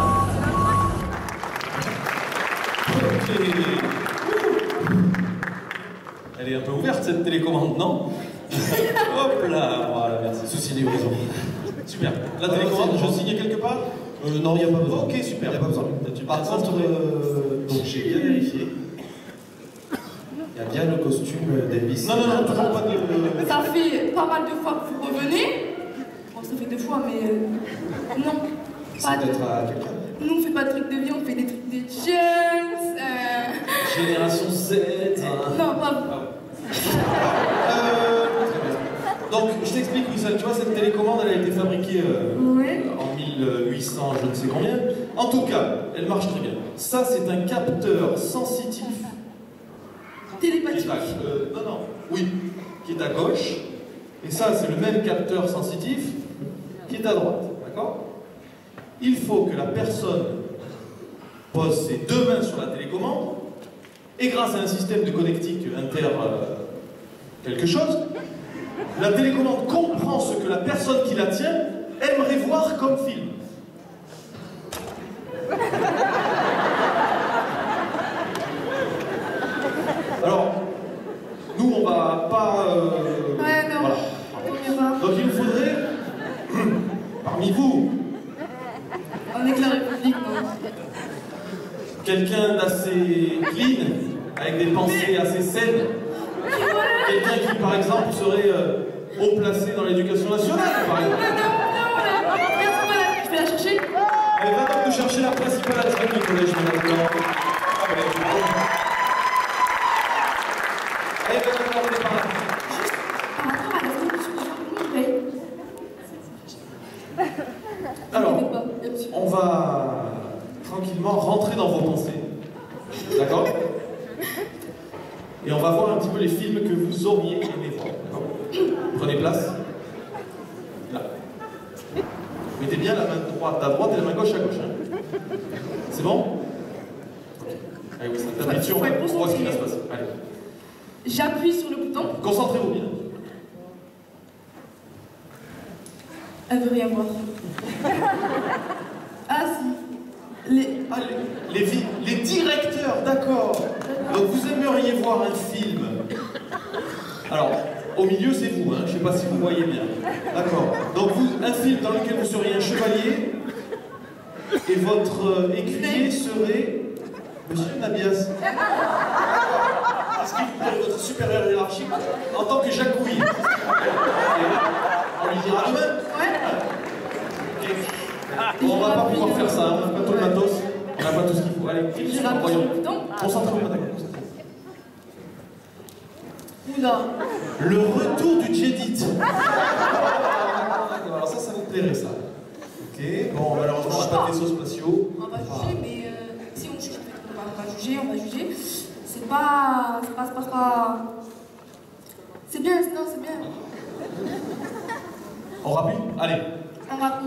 Ok. Elle est un peu ouverte cette télécommande, non? Hop là, voilà, merci. Souci livraison. Super. La télécommande, je signe quelque part? euh, Non, il n'y a pas besoin. Ok, super. Il n'y a pas besoin. Par contre, euh, donc j'ai bien vérifié. Il y a bien le costume d'Elvis. Non, non, non, toujours pas de... Ça fait pas mal de fois que vous revenez. Bon, ça fait deux fois, mais euh, non. Ça doit être à quelqu'un. Nous, on fait pas de trucs de vie, on fait des trucs de jeunes. Euh... Génération Z. Non, pas vous. Euh, donc, je t'explique, Wissal, tu vois, cette télécommande, elle a été fabriquée euh, oui. en mille huit cents, je ne sais combien. En tout cas, elle marche très bien. Ça, c'est un capteur sensitif. Télépathique. Qui est à, euh, non, non, oui, qui est à gauche. Et ça, c'est le même capteur sensitif qui est à droite. D'accord? Il faut que la personne pose ses deux mains sur la télécommande et grâce à un système de connectique inter euh, quelque chose, la télécommande comprend ce que la personne qui la tient aimerait voir comme film. Alors, nous on va pas... Euh, ouais, non. Voilà. On y va. Donc il nous faudrait, parmi vous, on est que la République, non? Quelqu'un d'assez clean, avec des pensées assez saines. Quelqu'un qui, par exemple, serait euh, haut placé dans l'éducation nationale, par exemple. Non, non, non, je vais la chercher. Allez, va donc nous chercher la principale adjointe du collège, madame Blanc. Allez, va donc nous par là. Par rapport à la discussion, on paye. Alors, on va tranquillement rentrer dans vos pensées. D'accord? Et on va voir un petit peu les films que vous auriez aimé voir. Prenez place. Là. Mettez bien la main droite à droite et la main gauche à gauche. Hein. C'est bon? Allez, oui, c'est l'habitude, on voit ce qui va se passer. Allez. J'appuie sur le bouton. Concentrez-vous bien. Elle veut rien voir. Ah si. Les... Ah, les, les, vi- les directeurs, d'accord. Donc vous aimeriez voir un film. Alors, au milieu c'est vous, hein. Je ne sais pas si vous voyez bien. D'accord. Donc vous, un film dans lequel vous seriez un chevalier et votre euh, écuyer serait Monsieur Nabias. Est-ce qu'il est votre supérieur hiérarchique en tant que Jacouille? On lui dira demain. Ouais. Okay. Bon, on va pas pouvoir faire ça, on n'a pas tout le matos, on n'a pas tout ce qu'il faut. Allez, voyons. Concentrez-vous, madame. Oula. Le retour du Djedid. Alors ça, ça vous plairait, ça. Ok, bon, malheureusement, on n'a pas de vaisseaux spatiaux. On va juger, mais euh, si on juge, on va, on va juger, on va juger. C'est pas... C'est pas... C'est pas... C'est pas... C'est bien, non, c'est bien. On rappuie? Allez. On rappuie.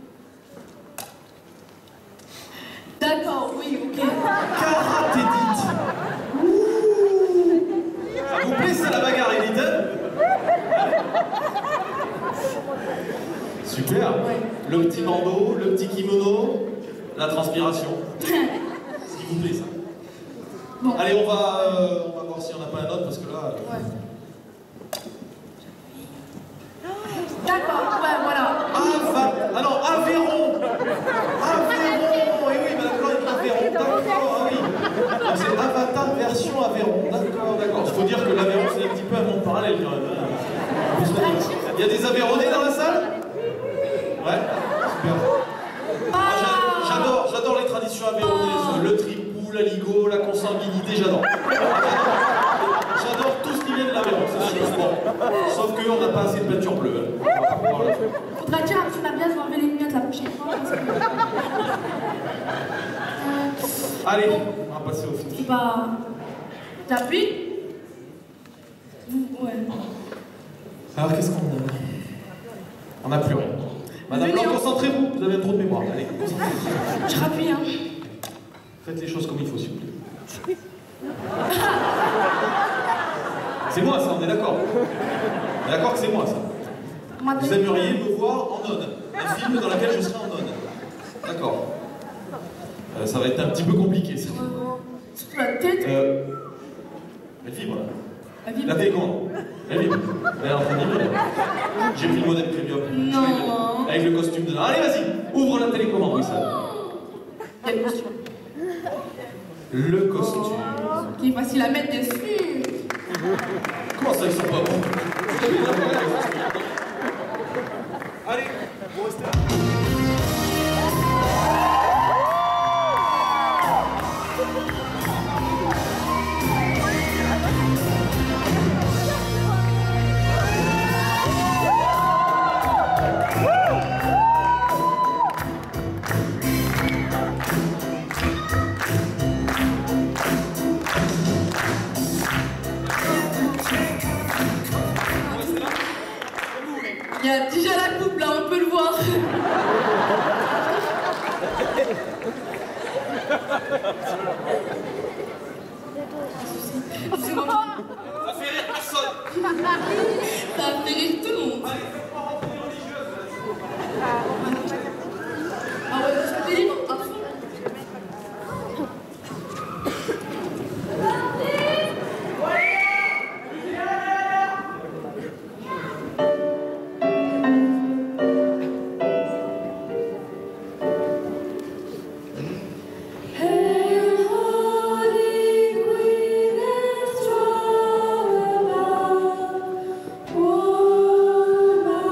D'accord, oui, ok. Karaté Edith. Ça vous plaît, ça, la bagarre, Edith? Super. Le petit bandeau, le petit kimono, la transpiration. S'il vous plaît, ça. Bon. Allez, on va, euh, on va voir si on n'a pas un autre, parce que là... euh, Ouais. D'accord, ouais, voilà. Ava... Ah non, Aveyron. Aveyron. Oui, oui, bah d'accord, il y a Aveyron. D'accord, ah oui. Donc c'est Avatar version Aveyron. D'accord, d'accord. Il faut dire que l'Aveyron, c'est un petit peu un monde parallèle, quand même. Hein. Il y a des Aveyronnais dans la salle? Ouais, super. Ah, j'a- j'adore, j'adore les traditions aveyronnaises. Le tripou, la ligo, la consanguinité, j'adore. J'adore tout ce qui vient de l'Aveyron, c'est sûr. Bon. Sauf qu'on n'a pas assez de peinture bleue. Hein. Faudra dire à Tuna de m'enlever les lunettes la prochaine fois. Parce que... euh... Allez, on va passer au film. C'est pas... T'appuies? Ouais. Alors qu'est-ce qu'on a? On n'a plus rien. Madame Blanc, concentrez-vous, vous avez trop de mémoire. Allez, concentrez-vous. Je rappuie, hein. Faites les choses comme il faut, s'il vous plaît. C'est moi ça, on est d'accord. On est d'accord que c'est moi ça. Vous aimeriez me voir en onde. Un film dans lequel je serai en onde. D'accord. Euh, ça va être un petit peu compliqué ça. Surtout la tête. Euh... Elle vibre là. Elle vibre. La télécommande. Elle vibre. Elle est en train de vibrer. J'ai pris le modèle premium. Non. Avec le costume dedans. Allez, vas-y, ouvre la télécommande, oui, ça. Il y a le costume. Le costume. Qui est facile à mettre dessus. Comment ça, ils sont pas bons? Allez, vous restez là. Il y a déjà la coupe là, on peut le voir. C'est bon. Ça fait rire personne. Ça a fait rire tout le monde. Allez, faites-moi rentrer les religieuses. Ah ouais, je te libre à fond. Oh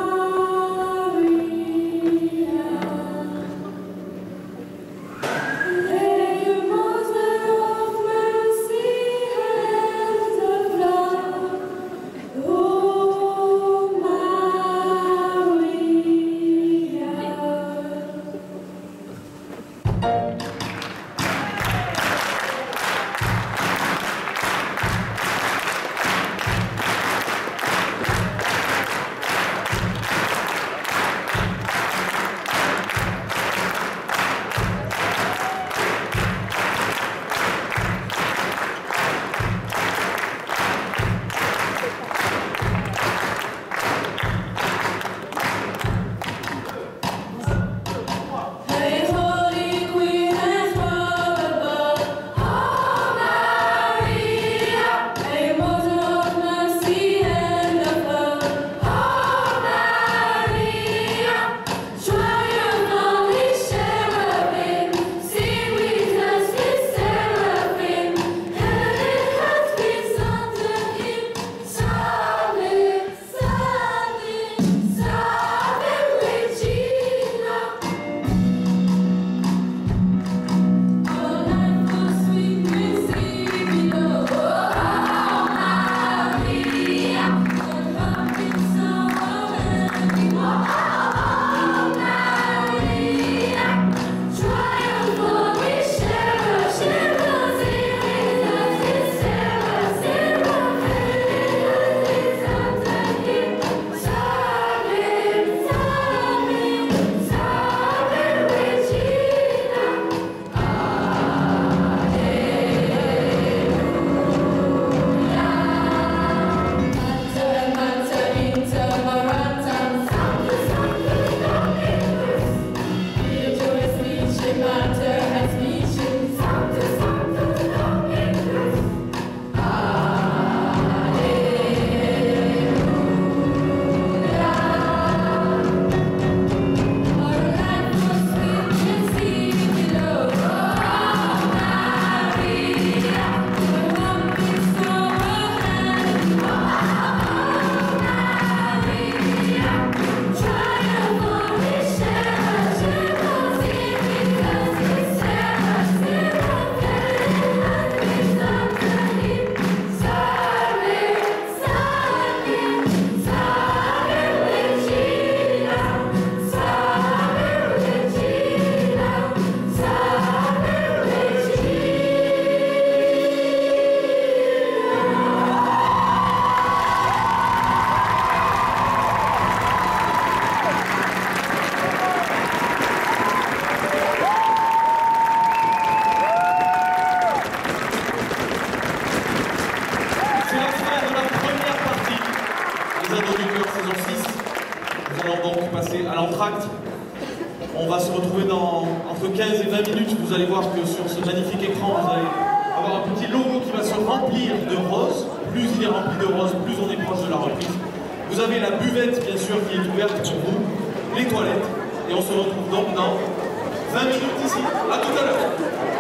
l'exorciste. Nous allons donc passer à l'entracte. On va se retrouver dans entre quinze et vingt minutes. Vous allez voir que sur ce magnifique écran, vous allez avoir un petit logo qui va se remplir de roses. Plus il est rempli de roses, plus on est proche de la reprise. Vous avez la buvette, bien sûr, qui est ouverte pour vous, les toilettes, et on se retrouve donc dans vingt minutes ici. À tout à l'heure.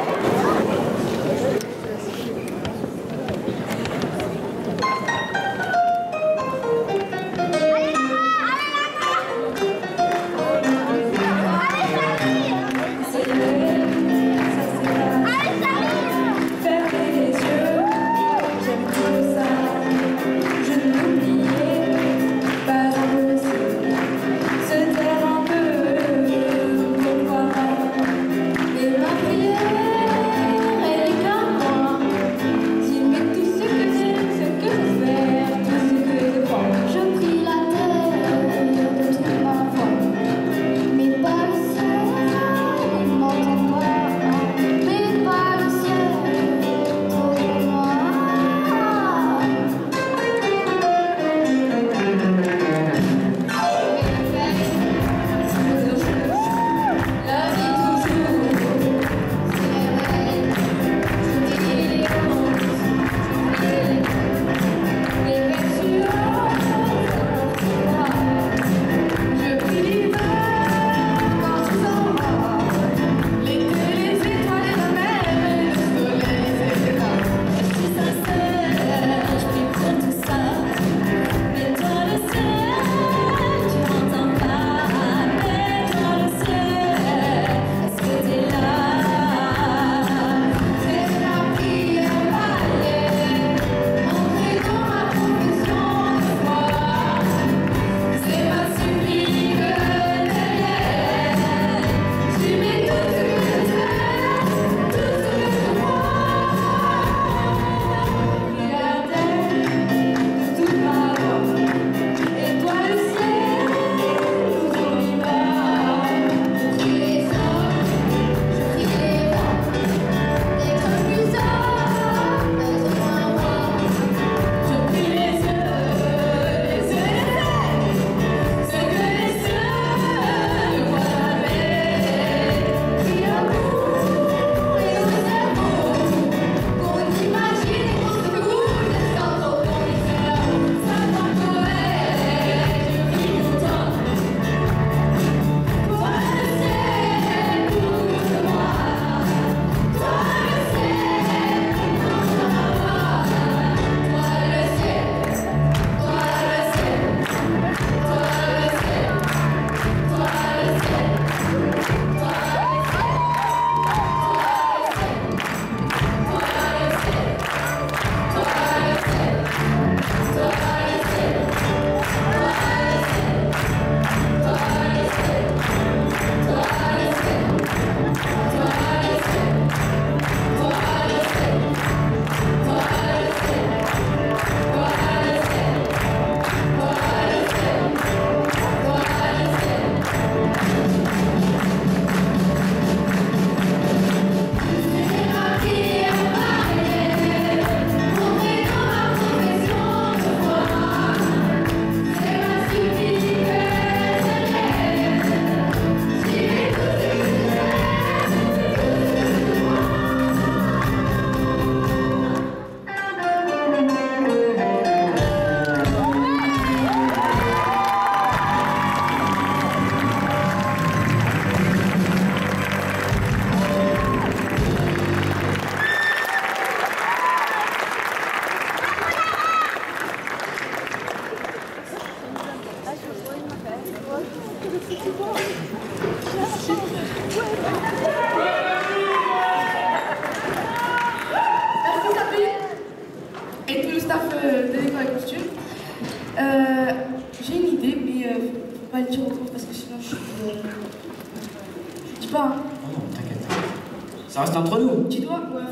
Ça reste entre nous. Tu dois ouais.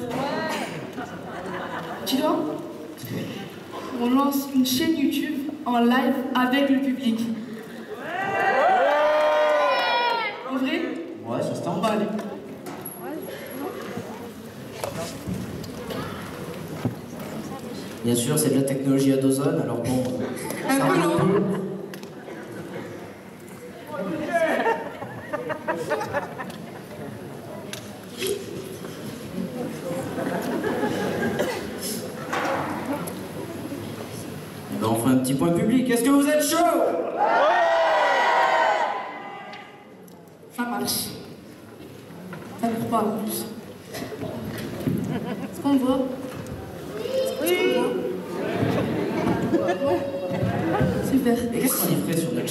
Tu dois On lance une chaîne YouTube en live avec le public. En vrai? Ouais, ça se t'emballe. Bien sûr, c'est de la technologie à deux zones, alors bon, un ça peu un peu.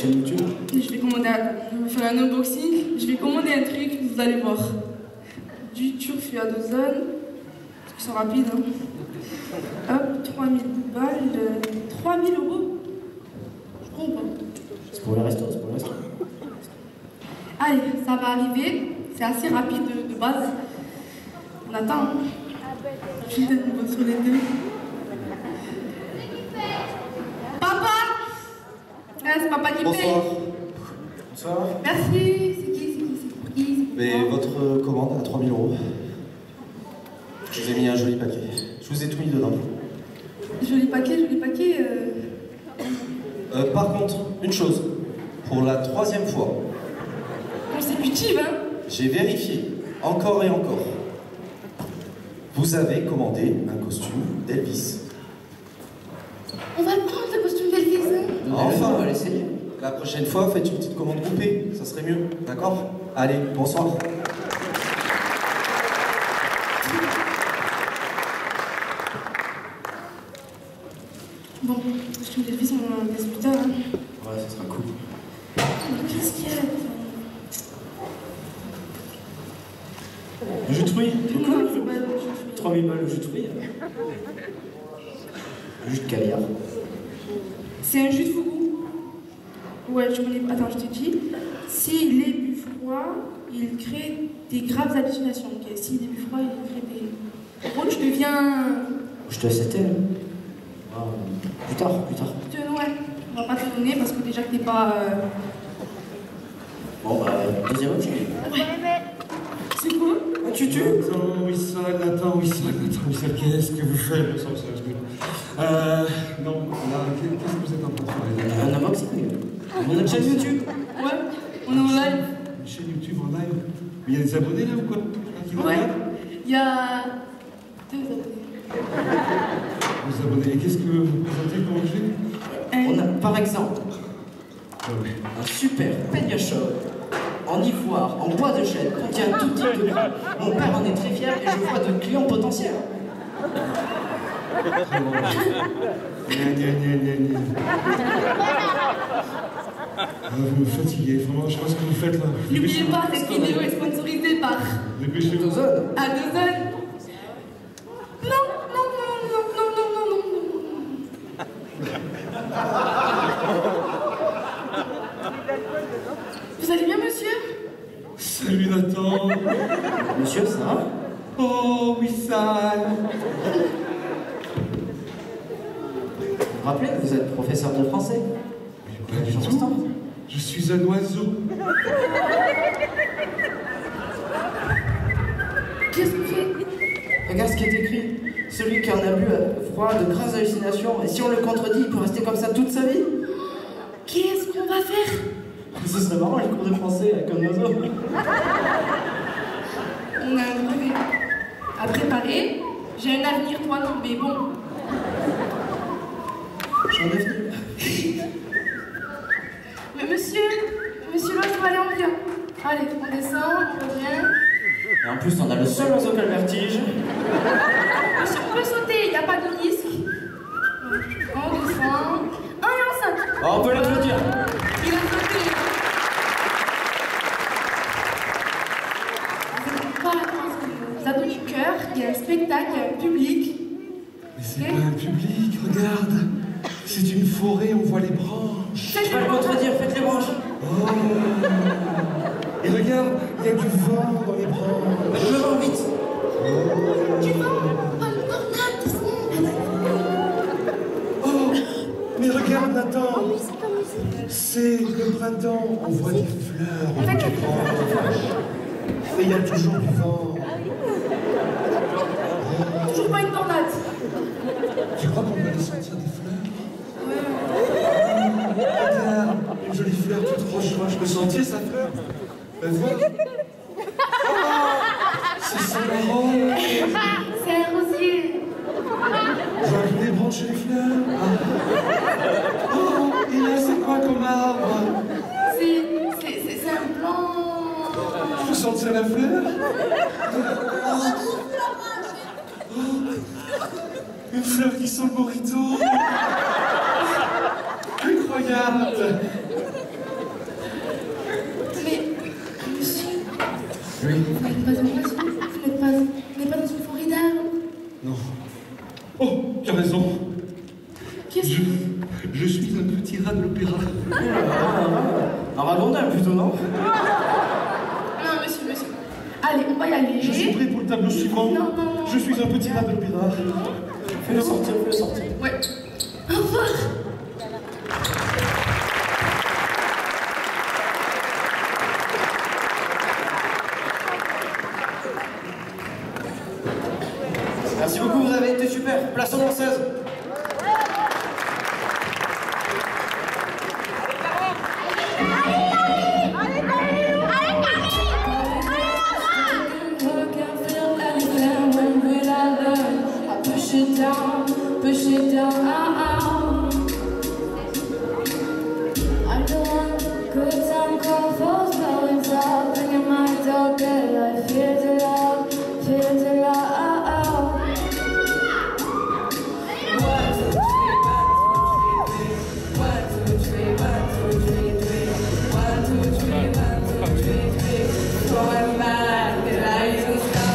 chaîne YouTube. Et je vais commander un... Je vais faire un unboxing, je vais commander un truc, vous allez voir. Du turfu à deux zones, parce qu'ils sont rapides, hein. Hop, trois mille balles, euh, trois mille euros. Je comprends pas. C'est pour le resto, c'est pour le resto. Allez, ça va arriver, c'est assez rapide de, de base. On attend, hein. Putain, on va sur les deux. Papa! Ah, c'est papa qui paye. Bonsoir. Bonsoir. Merci, c'est qui, c'est qui, c'est qui? Mais votre commande à trois mille euros. Je vous ai mis un joli paquet. Je vous ai tout mis dedans. Joli paquet, joli paquet. Euh... Euh, par contre, une chose. Pour la troisième fois, Consécutive, hein? j'ai vérifié, encore et encore. Vous avez commandé un costume d'Elvis. On va le prendre, le costume d'Elvis, hein? Enfin, on va l'essayer. La prochaine fois, faites une petite commande groupée, ça serait mieux, d'accord? Allez, bonsoir. Bon, le costume d'Elvis, on laisse plus tard, hein? Ouais, ça sera cool. Qu'est-ce qu'il y a là? Le jus de fruits, c'est Non, cool. c'est pas le jus de fruits. trois mille balles le jus de fruits. Le jus de caviar. C'est un jus de fougou. Ouais, je connais pas. Attends, je te dis. S'il est bu froid, il crée des graves hallucinations. Ok, s'il est bu froid, il crée des. En gros, tu deviens. Je te laisse cette telle. Ah, plus tard, plus tard. Je te... Ouais, on va pas te donner parce que déjà que t'es pas. Euh... Bon, bah, deuxième option. C'est quoi? Un tutu? Attends, Wissal, attends, Wissal, attends, Wissal, qu'est-ce que vous faites? Bonsoir, bonsoir, excusez-moi. Euh. Non, là, qu'est-ce que vous êtes en train de faire? Un unboxing. On a une chaîne YouTube. Ouais, on est en live. Une chaîne YouTube en live? Mais il y a des abonnés là ou quoi? Qui vont Ouais, là? il y a. Deux abonnés. Vous abonnez. Et qu'est-ce que vous présentez comme objet? On a, par exemple, un super peignoir en ivoire, en bois de chêne, contient tout type de grains. Mon père en est très fier et je vois de clients potentiels. Gna, gna, gna, gna, gna. Ah, vous me fatiguez, vraiment, je sais pas ce que vous faites là. N'oubliez pas, cette vidéo est sponsorisée par. Dépêchez-vous. À deux zones. Non, non, non, non, non, non, non, non, non. Vous allez bien, monsieur? Salut Nathan. Monsieur, ça va? Oh, Wissal. Vous vous rappelez que vous êtes professeur de français? Mais pas du tout. Je suis un oiseau. Qu'est-ce que vous faites? Regarde ce qui est écrit. Celui qui en a bu a froid, de grasses hallucinations, et si on le contredit, il peut rester comme ça toute sa vie. Qu'est-ce qu'on va faire? Ce serait marrant, les cours de français avec un oiseau. On a un brevet à préparer. J'ai un avenir, toi non, mais bon. J'ai un avenir. Mais monsieur, monsieur l'oiseau, allez, on vient. Allez, on descend, on revient. Et en plus, on a le seul oiseau qui a le vertige. Monsieur, on peut sauter, il n'y a pas de risque. On descend. Un et enceinte. Oh, on peut l'applaudir. Il a sauté. Pas attention. Ça donne du cœur, il y a un spectacle, il y a un public. Mais c'est pas un public, regarde. C'est une forêt, on voit les branches. Je peux le contredire, faites les branches. Oh. Et regarde, il y a du vent dans les branches. Le vent, vite. Du vent. Oh, une tornade. Oh, mais regarde Nathan. C'est le printemps, on voit des fleurs, on voit des branches. Et il y a toujours du vent. Toujours pas une tornade. Tu crois qu'on peut aller sentir des fleurs? Ouais. Regarde, une jolie fleur toute roche-roche. Le sentier, ça fleur. Ben voilà. Oh, c'est marrant. C'est un rosier. J'aurais pu débrancher les fleurs. Ah. Oh, et là, c'est quoi comme arbre? C'est un blanc. Je peux sentir la fleur? Oh, une fleur qui sent le morito. Incroyable. Oui. Vous n'êtes pas en poisson, vous n'êtes pas, vous n'êtes pas dans une forêt d'arbres. Non. Oh, tu as raison. Qu'est-ce je, je suis un petit rat de l'opéra. Un ragondin plutôt, non? Non, monsieur, monsieur. Allez, on va y aller. Je suis prêt pour le tableau suivant. Non, non, non. Je suis un petit rat de l'opéra. Fais-le sortir, fais-le sortir. Ouais. Au revoir. Merci beaucoup, vous avez été super. Place aux danseuses. Push it down, push it down. I don't want good time call for going up, bringing my dog good. I feel the love, feel the love. One, two, three, one, two, three, three. One, two, three, one, two, three, three. Going back, the lights will stop.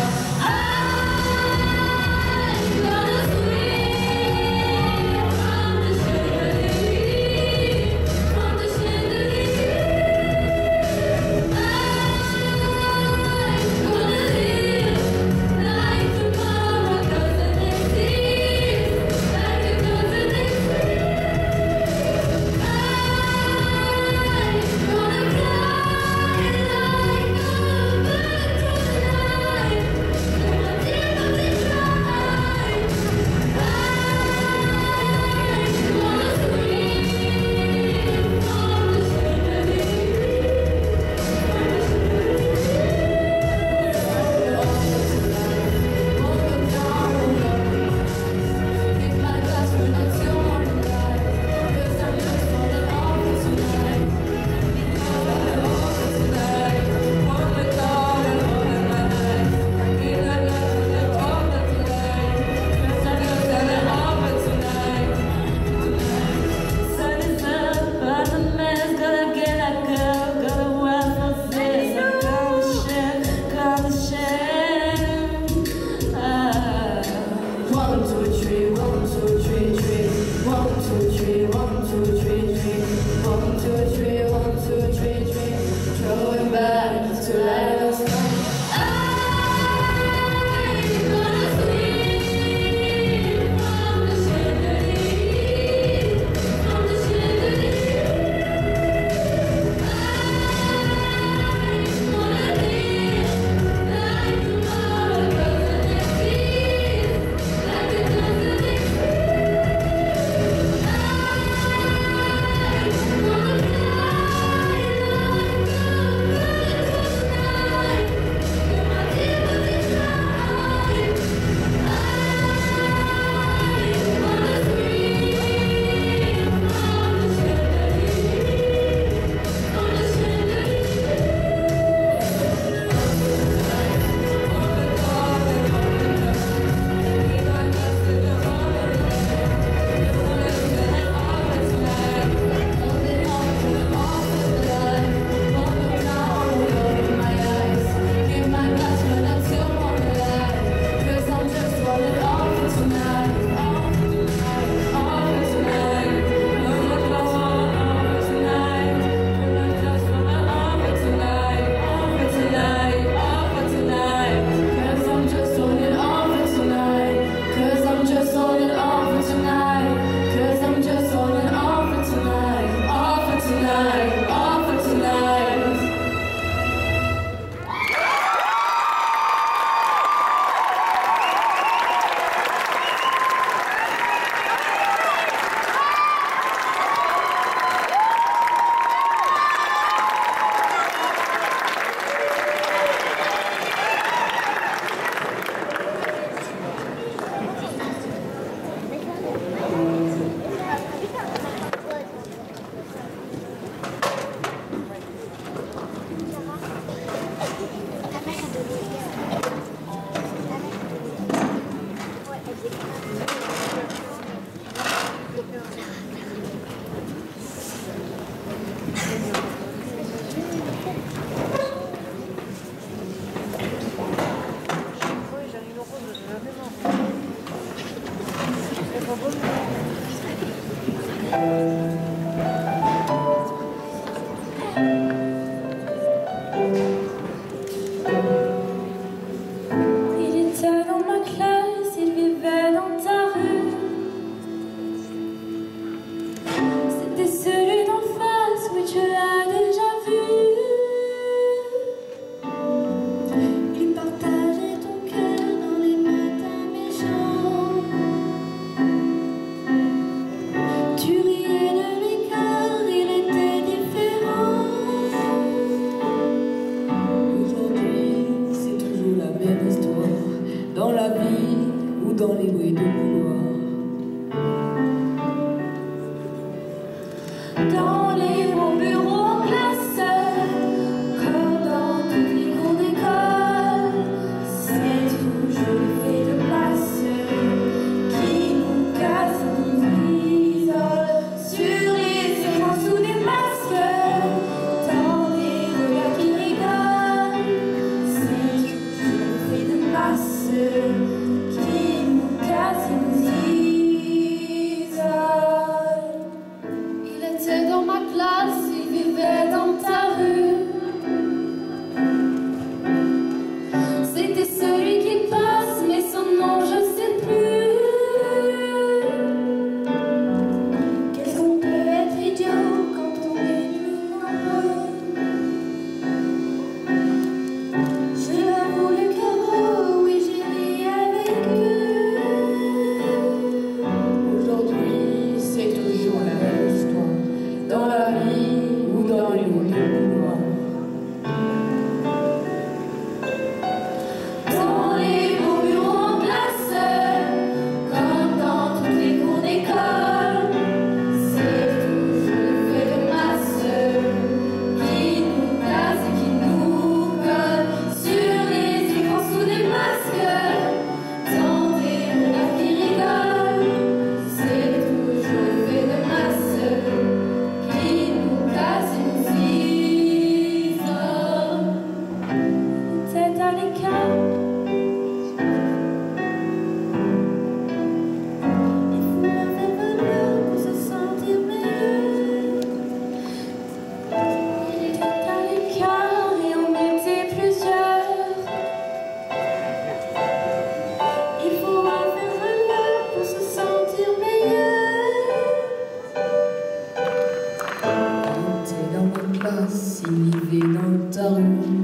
s'il dans ta rue.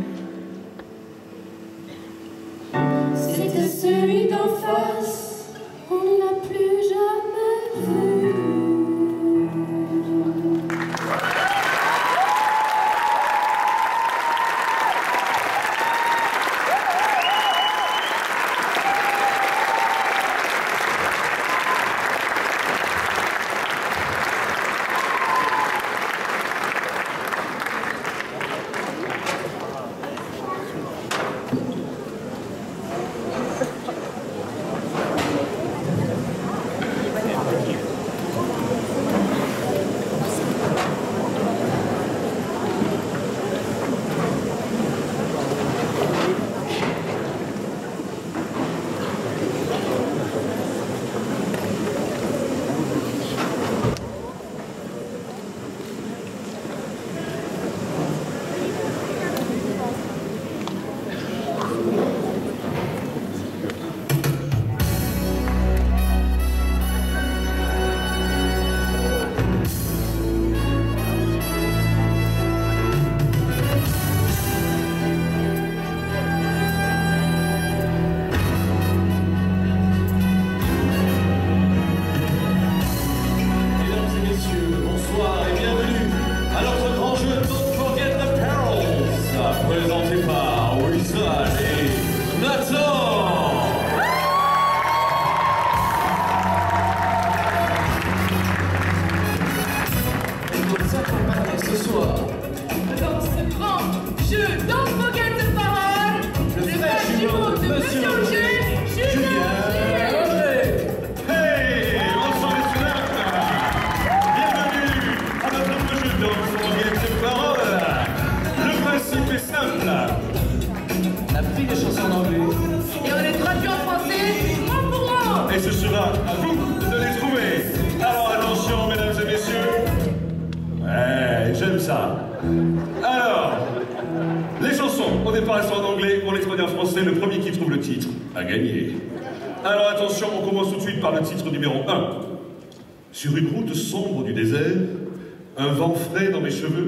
C'était celui d'en face, on ne l'a plus jamais vu. Alors, les chansons, au départ elles sont en anglais, on les traduit en français, le premier qui trouve le titre a gagné. Alors attention, on commence tout de suite par le titre numéro un. Sur une route sombre du désert, un vent frais dans mes cheveux.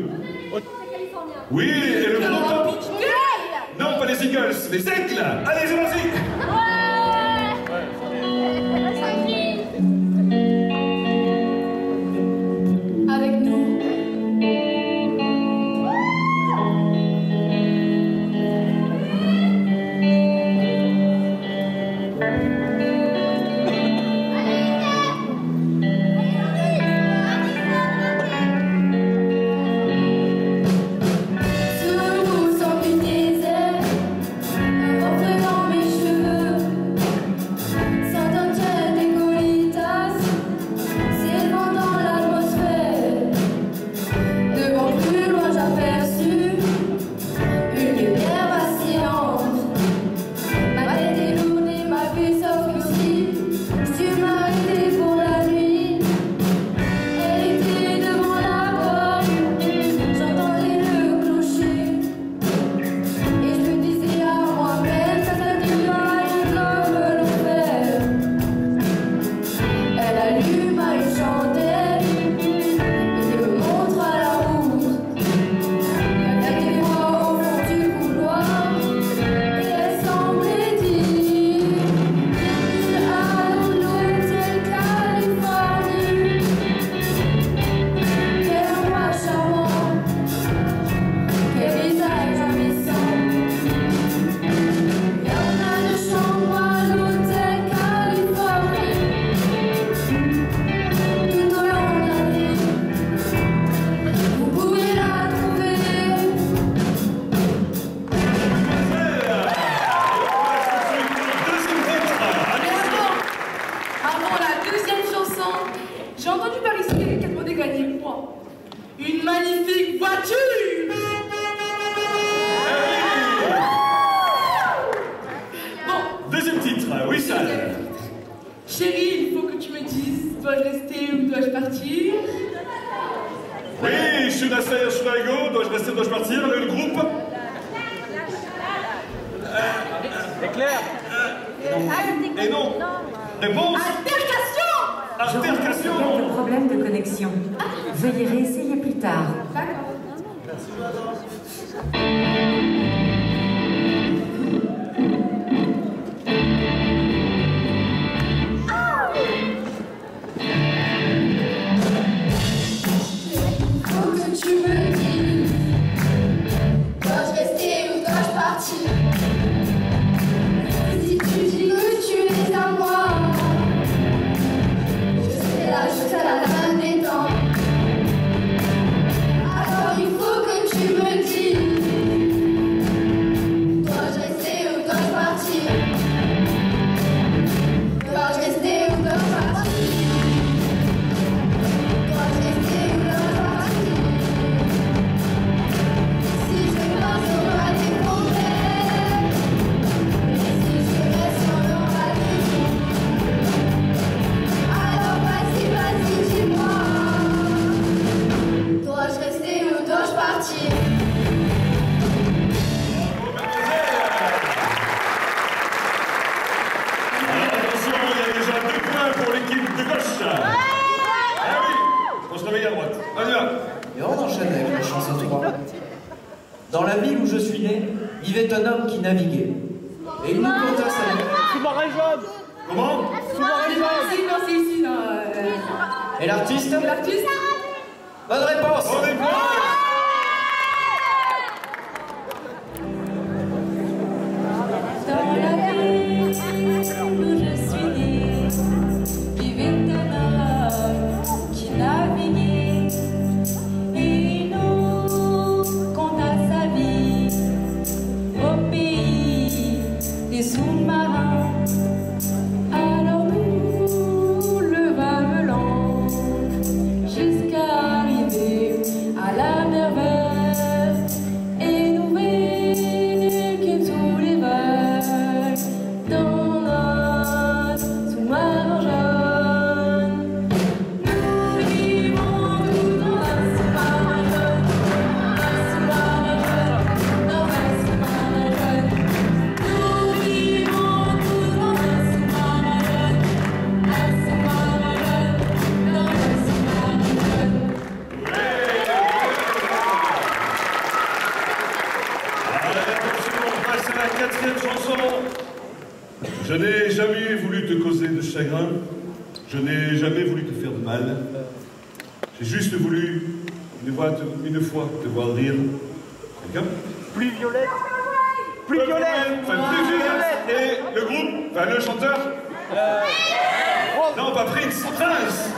Oui, et le gros top. Non, pas les Eagles, les aigles. Allez, allons-y. Avec nous. J'ai entendu par ici qu'il y avait quelqu'un de gagner quoi? Une magnifique voiture! Bon. Deuxième titre, oui, ça. Chérie, il faut que tu me dises, dois-je rester ou dois-je partir? Oui, should I stay or should I go? Dois-je rester ou dois-je partir? Le, le groupe? C'est clair? Et non. Réponse? Altercation! Altercation! Je de problème de connexion. Veuillez réessayer plus tard. D'accord. Faut que tu me dises, dois-je rester ou dois-je partir? Si tu dis que tu es à moi, je serai là jusqu'à la fin des temps. Alors il faut que tu me dises, dois-je rester ou dois-je partir? Dois-je rester ou dois-je partir? Dois-je rester ou dois-je partir? Si je pars, on aura des problèmes. Mais si je reste, on aura des jours. Alors vas-y, vas-y, dis-moi, dois-je rester ou dois-je partir? Attention, il y a déjà deux points pour l'équipe de gauche. Ah oui, on se réveille à droite. On y va. Et on enchaîne avec la chanson trois. Dans la ville où je suis né, vivait un homme qui naviguait. Et il nous conta sa vie. Sous-marin jaune. Comment? Sous-marin jaune. Ici, non, c'est ici, non. euh, Et l'artiste? L'artiste? Bonne réponse. Bonne réponse. Dans la ville où je suis née, vivait un homme qui naviguait. Et il nous conta sa vie au pays des sous-marins. Alors nous levâmes l'ancre jusqu'à arriver à la mer verte. Et nous vécûmes tous les vagues dans notre sous-marin jaune. Nous vivons tous dans un sous-marin jaune, un sous-marin jaune, dans un sous-marin jaune. Nous vivons tous dans un sous-marin jaune, un sous-marin jaune, dans un sous-marin jaune. Allez, attention, on passe à la quatrième chanson. Je n'ai jamais voulu te causer de chagrin. Je n'ai jamais voulu te faire de mal. J'ai juste voulu une fois te, une fois te voir rire. Quelqu'un? Plus violette. Plus violette. Enfin, plus violette. Et le groupe? Enfin, le chanteur? Non, pas Prince. Prince.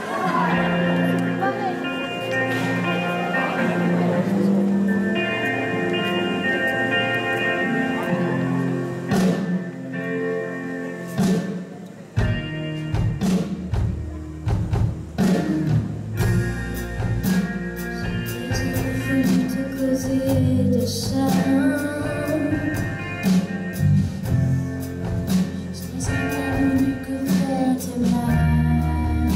J'ai voulu te causer de chagrin. Je n'ai jamais voulu que faire te mal.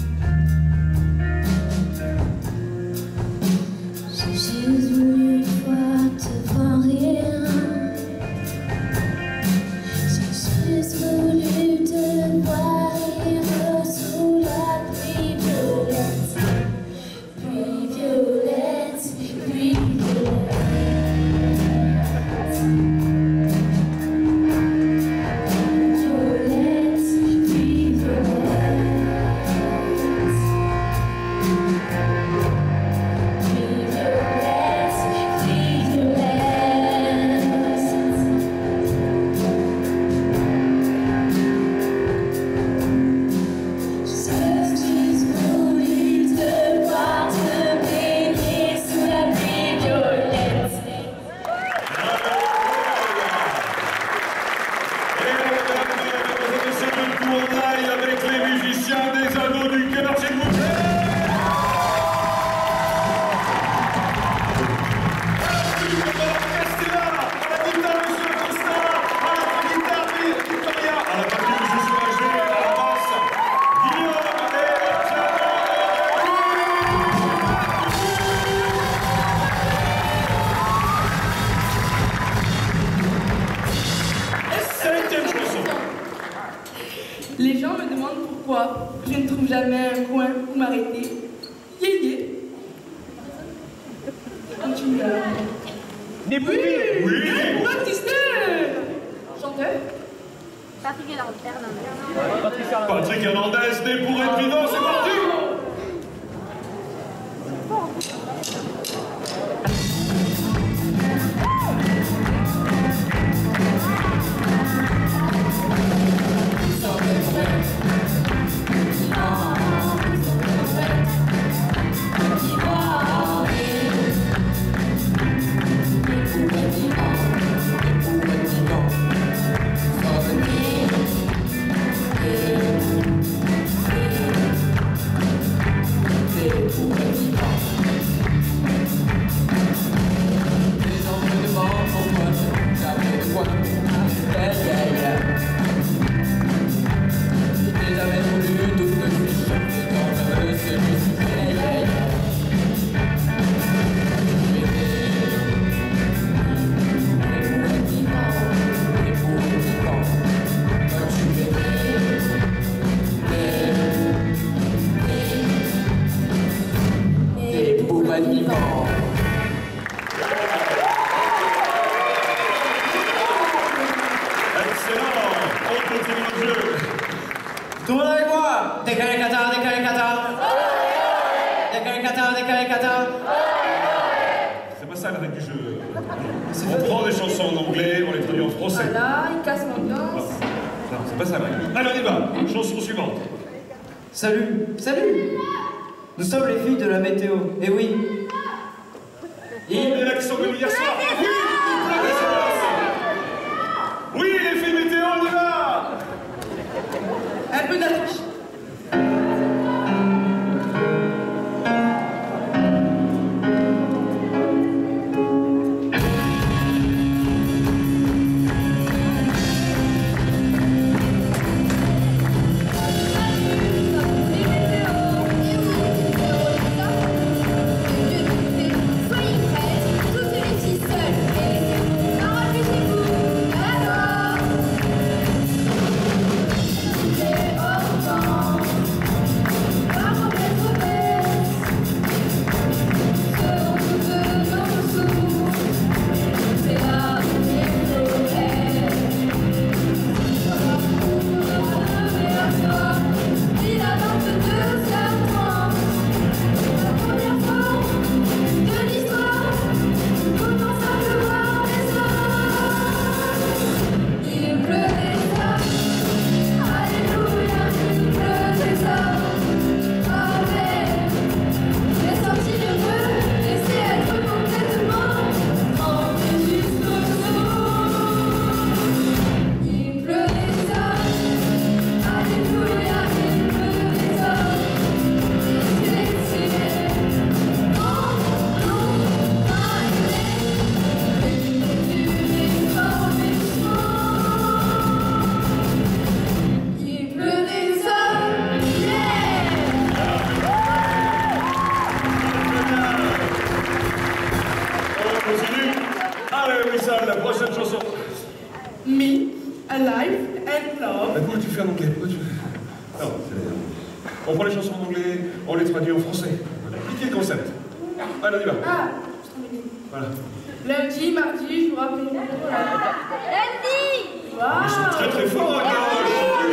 J'ai juste voulu une fois te voir rire. J'ai juste voulu te voir rire sous la pluie violette. Pluie violette, pluie violette. Violette, pluie violette. Pluie violette, pluie violette. J'ai juste voulu te voir te baigner sous la pluie violette. C'est le tournail avec les musiciens des Anneaux du Cœur, s'il vous plaît. Restez là. À la guitare, monsieur Costa. À la guitare, Victoria. À la batterie, monsieur Soulager. À la basse, Guillaume et Thiago. Cinquième chanson. Les gens me demandent pourquoi je ne trouve jamais un coin où m'arrêter. Yé yé. Continue alors. Né plus vite. Oui, Baptiste. Chanteur. Patrick Hernandez. Patrick Hernandez, né pour être vivant, c'est parti. Tout le monde avec moi. Décalé Qatar, décalé Qatar. Décalé Qatar, décalé Qatar. C'est pas ça la règle du jeu. On prend des chansons en anglais, on les traduit en français. Voilà, il casse l'ambiance. Non, c'est pas ça la règle. Allez, on y va. Chanson suivante. Salut, salut. Nous sommes les filles de la météo. Et oui. Et on est là qui sont venus hier soir. Oui, oui, les filles météo, on y va. Un peu d'affiche. La prochaine chanson. Me, Alive and Love. Mais pourquoi tu fais en anglais? Pourquoi tu... Non, c'est... On prend les chansons en anglais, on les traduit en français. Expliquez le concept. Allez, on y va. Ah, je t'en ai dit. Voilà. Lundi, mardi, je vous rappelle. Lundi. Wow. Ils sont très très forts, regarde.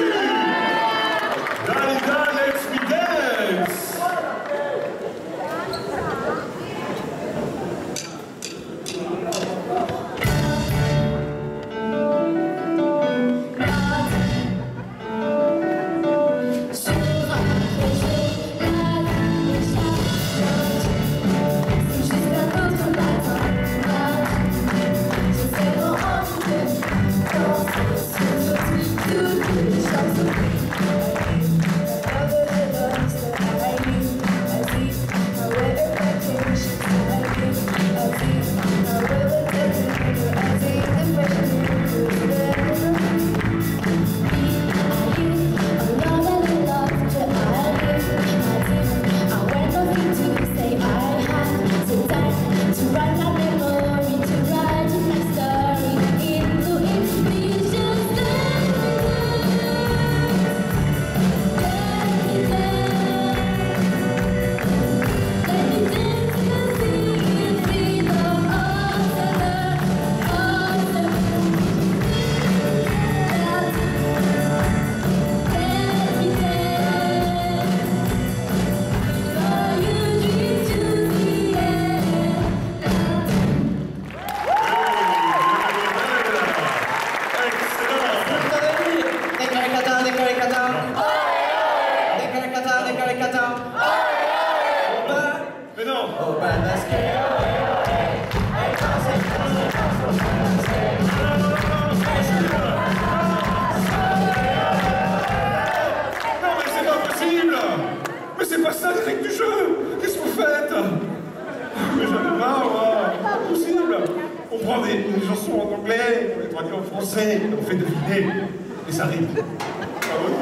Dalida, let's be dance. Toutes les chansons. prend des, des chansons en anglais, on les traduit en français, on fait deviner, et ça rime. Ah ouais.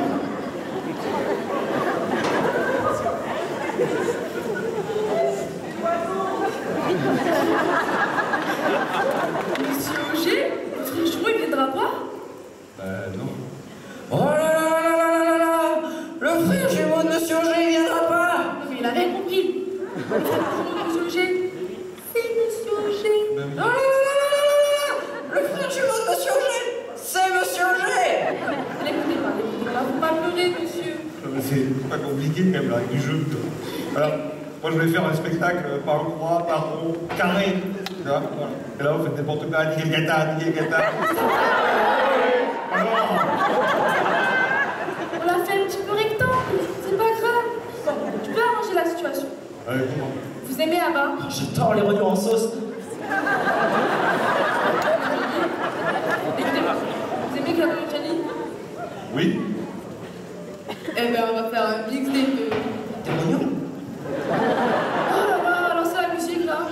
Monsieur Auger, votre jumeau il viendra pas? Euh, non. Oh là là là là là là là. Le frère jumeau de Monsieur Auger, il viendra pas. Mais il a rien compris. Le frère jumeau de Monsieur Auger, c'est Monsieur Auger. Oh là là là là là. Le frère jumeau de Monsieur Auger, c'est Monsieur Auger. N'écoutez pas, n'écoutez pas, faut pas pleurer, monsieur. Non, mais c'est pas compliqué quand même, là, avec du jeu. Alors, moi je vais faire un spectacle par croix, par rond, carré. Tu vois, voilà. Et là, vous faites n'importe quoi, nickel gata, nickel gata. On l'a fait un petit peu rectangle, c'est pas grave. Bon, tu peux arranger la situation. Ouais, comment? Vous aimez Abba? J'adore les rognons en sauce. Écoutez-moi, vous aimez Clara Luciani? Oui. Eh ben, on va faire un mix des deux. Des rognons? Oh là là, lancez la musique là.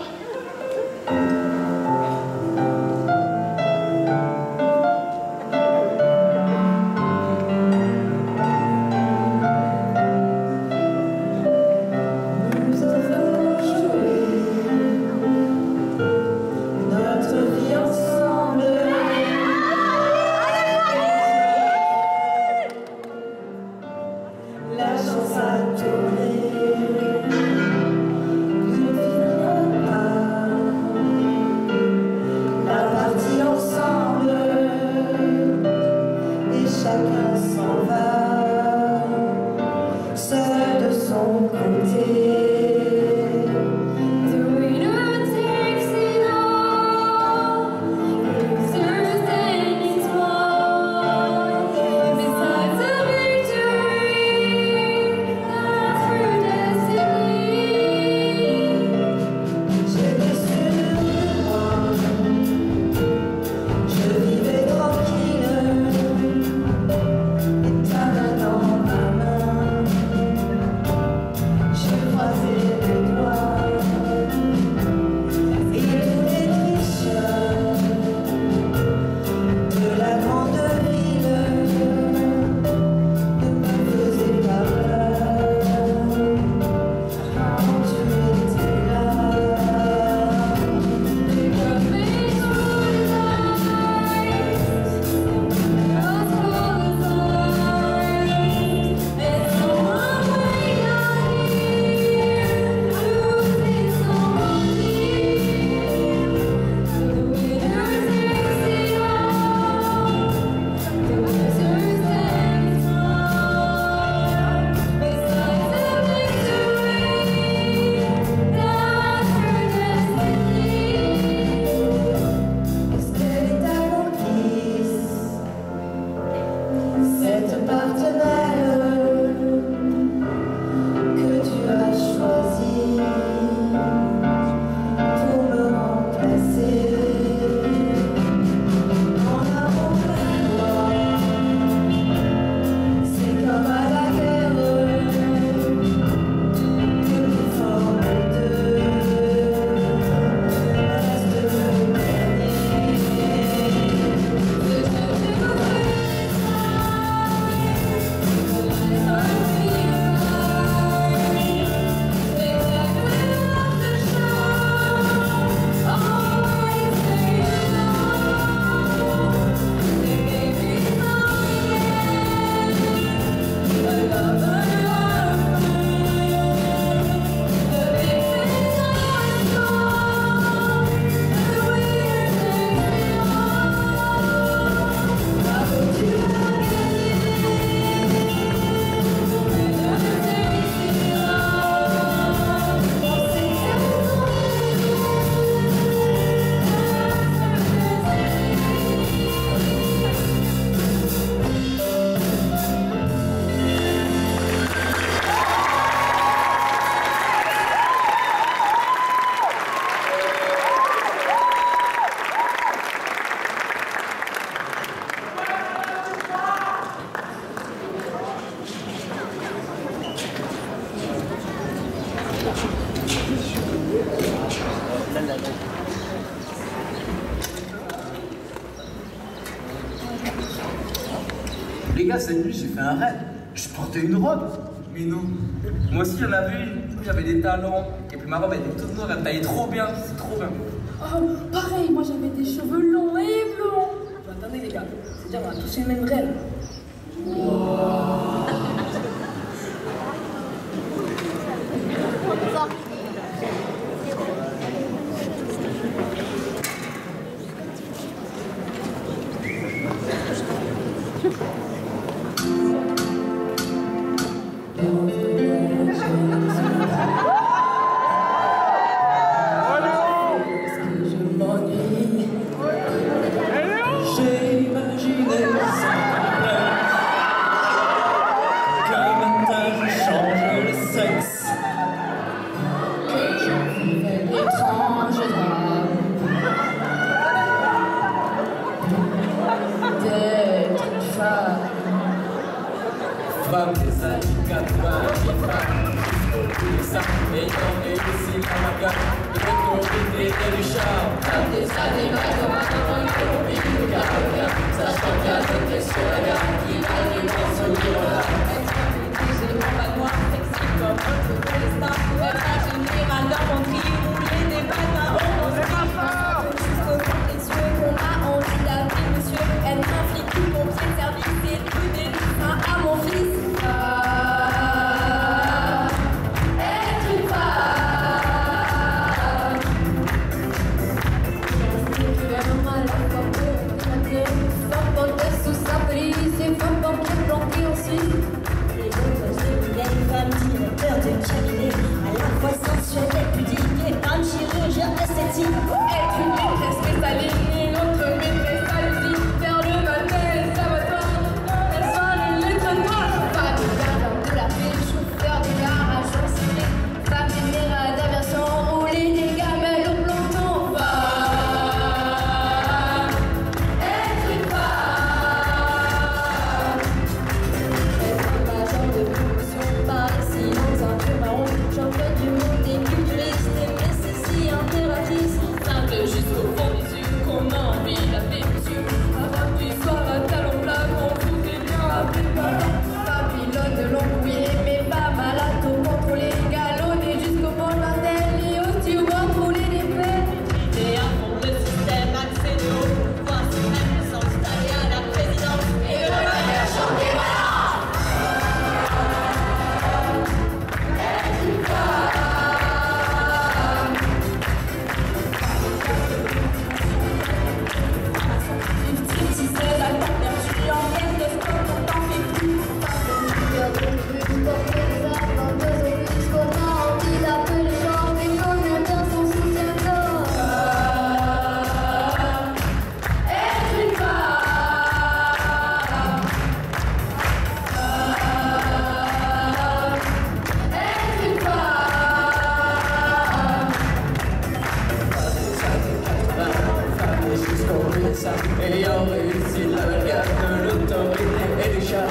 Nous avons joué Les gars, cette nuit, j'ai fait un rêve. Je portais une robe. Mais non. Moi aussi, j'en avais une. Du coup, j'avais des talons. Et puis ma robe, elle était toute noire. Elle me taillait trop bien. C'est trop bien. Oh, pareil, moi j'avais des cheveux longs et blonds. Attendez les gars, c'est-à-dire on a tous le même rêve. Femme des années quatre-vingts, femme. Ça, ayant réussi la magagne, de l'autorité et du charme. Femme des années quatre-vingts, le gardien, sachant qu'il y a d'autres sur la gamme, qui va du grand sourire aux larmes. J'ai mon pas noir, sexy comme votre destin. Être un général d'infanterie, rouler des patins au monstre. Jusqu'au fond des yeux qu'on a envie d'appeler monsieur. Être un flic ou pompier de service, c'est tout des dessins à mon fils. Être une maîtresse cristalline, notre maîtresse allusie. Faire le matin, ça va pas. Elle soit une lettre noire. Pas de gardien de la paix, chauffeur de garage en cyclé. Femme générale d'aviation, rouler des gamelles au planton. Femme, être une femme. Être un major de promotion par ici dans un vieux marron. Championne du monde des culturistes, mais c'est si impératrice. Simple jusqu'au fond des yeux, qu'on a envie d'appeler monsieur. Avant du soir, un talon plat, qu'on vous est bien appelé par pas pilote de l'embrouillé, mais pas malade au contrôler. Galonné jusqu'au bord de la tête, et au steward rouler des faits. Idéal pour le système accéder au pouvoir suprême, s'installer à la présidence et de la manière chanter voilà. Être une femme. Si c'est la dernière, je suis en guerre de sport, on t'en fait plus. Ayant réussi la guerre de l'autorité et du charme.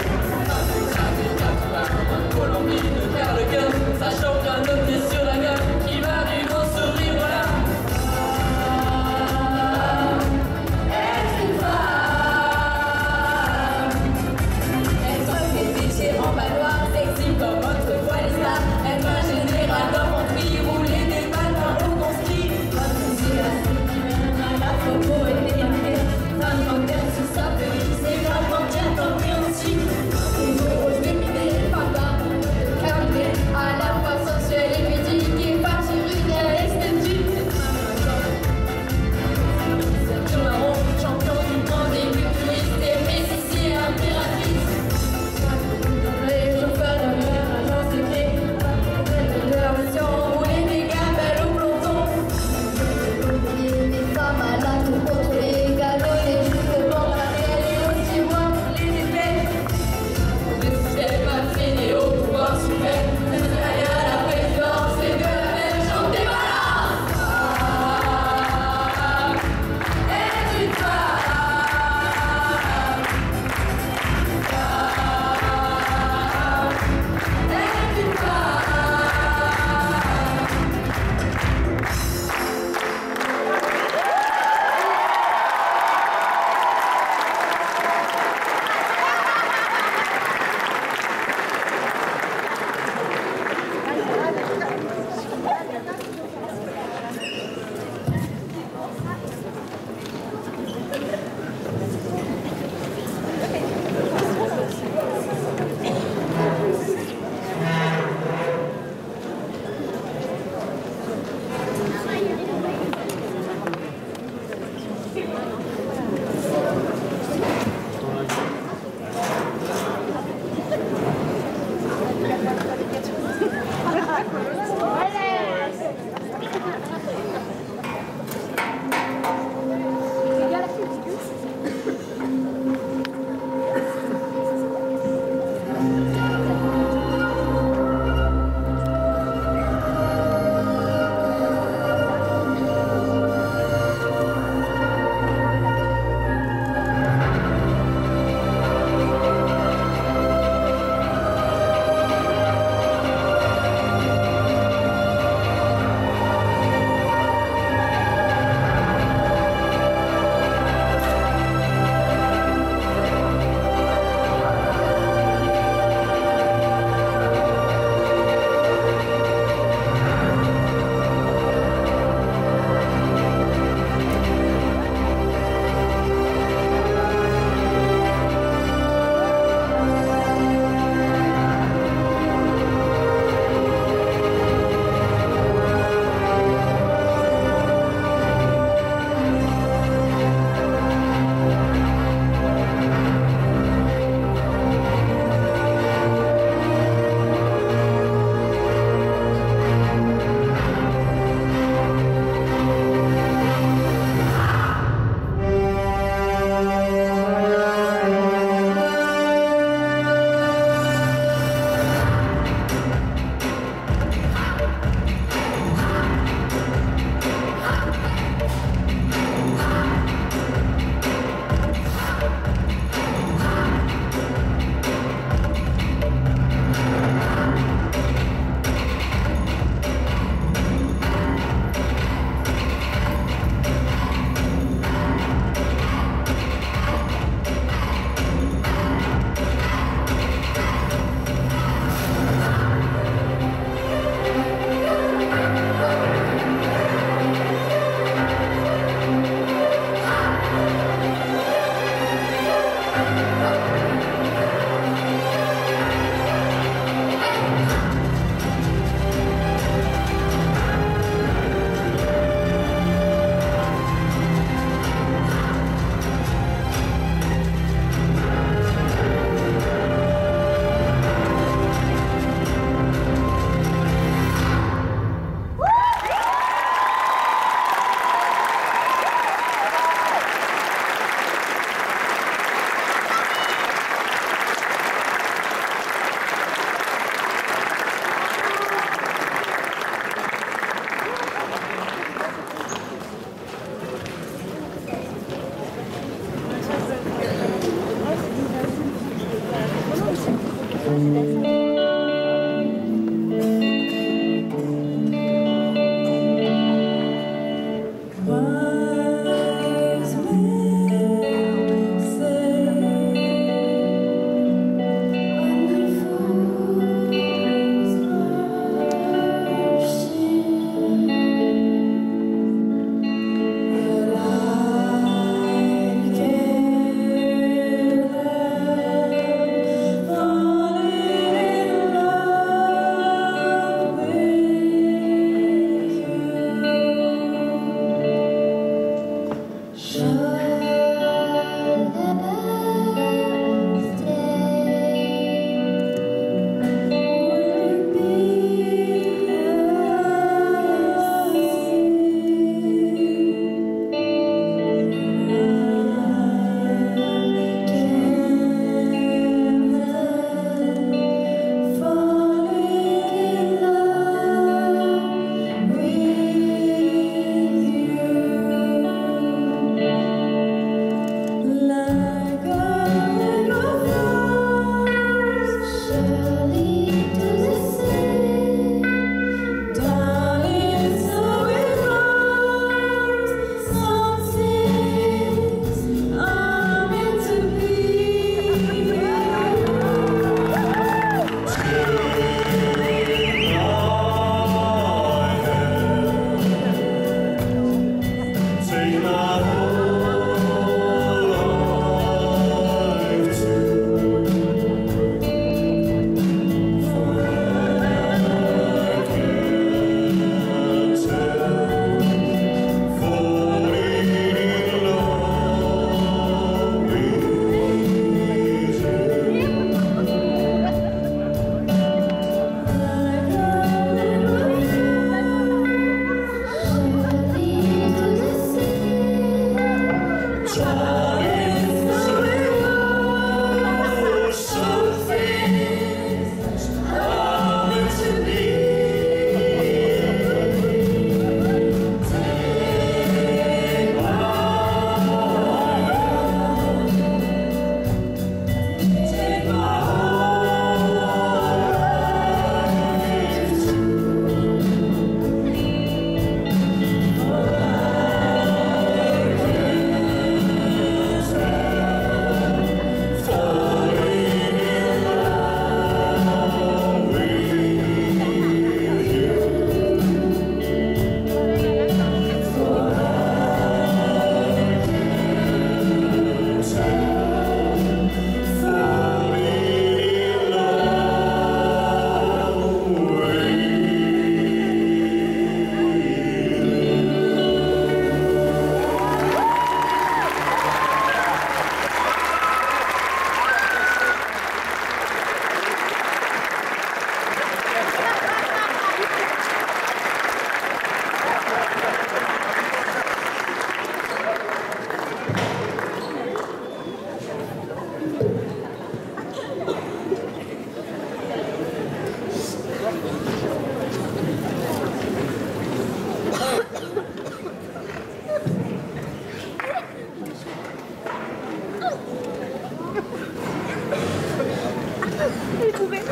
Colombie de faire le cœur, sachant qu'un homme est sur la gamme, qui va du grand sourire aux larmes. Être une femme. Être des métiers en manoir, sexy comme autrefois les stars. Être un général d'infanterie, rouler des patins au conscrit. Refuser la sécurité, la photo et les gamins. Femme en terre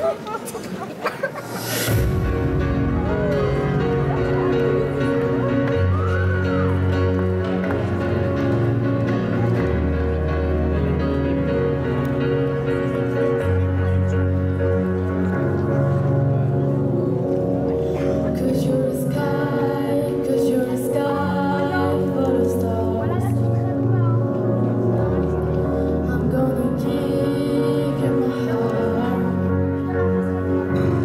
Cause you're a sky, cause you're a sky full of stars. I'm gonna give you my heart.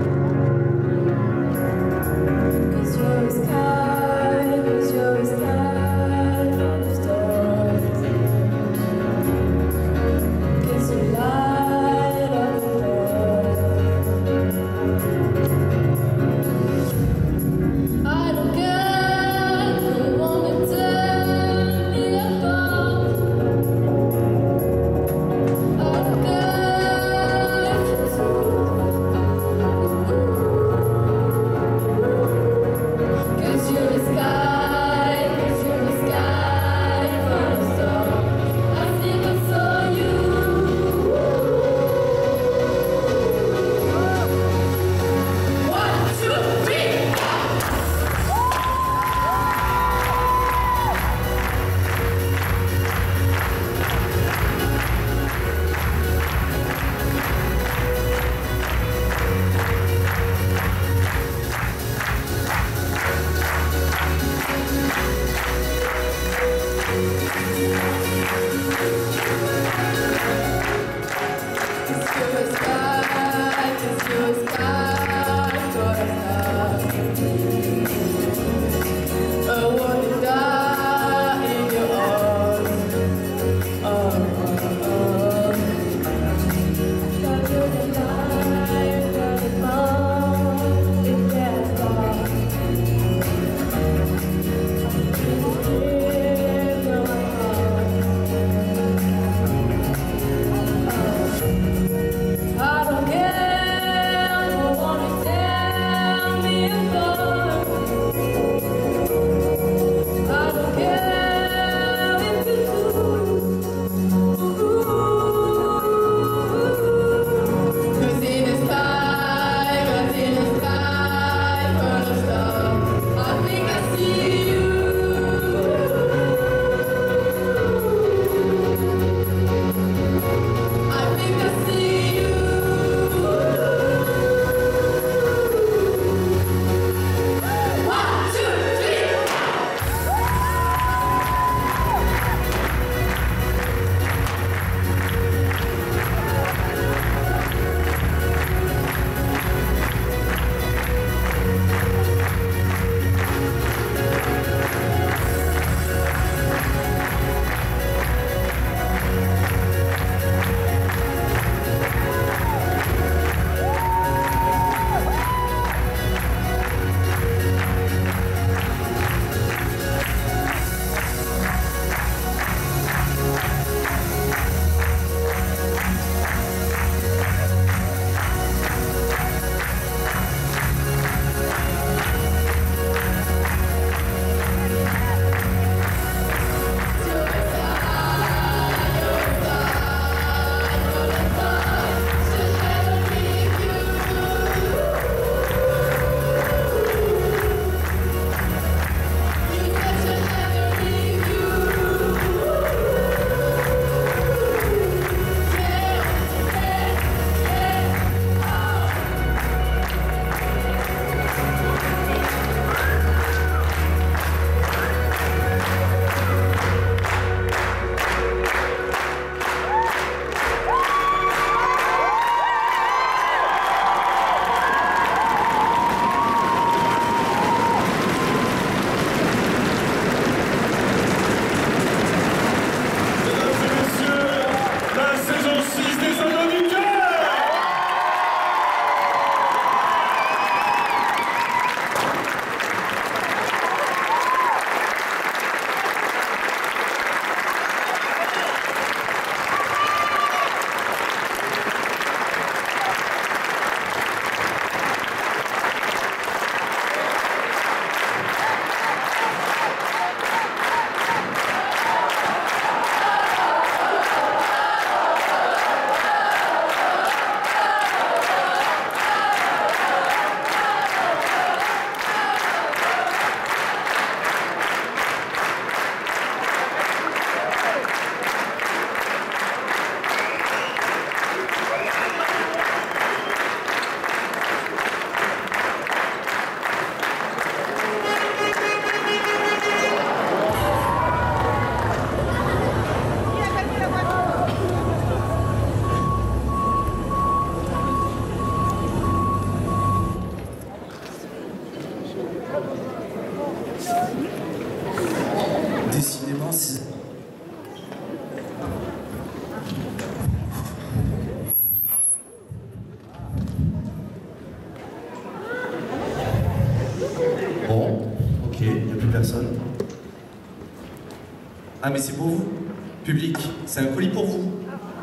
Ah mais c'est pour vous. Public, c'est un colis pour vous.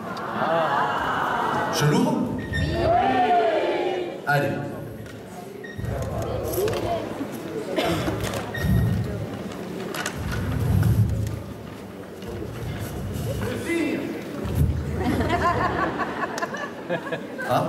Je l'ouvre? Allez. Ah.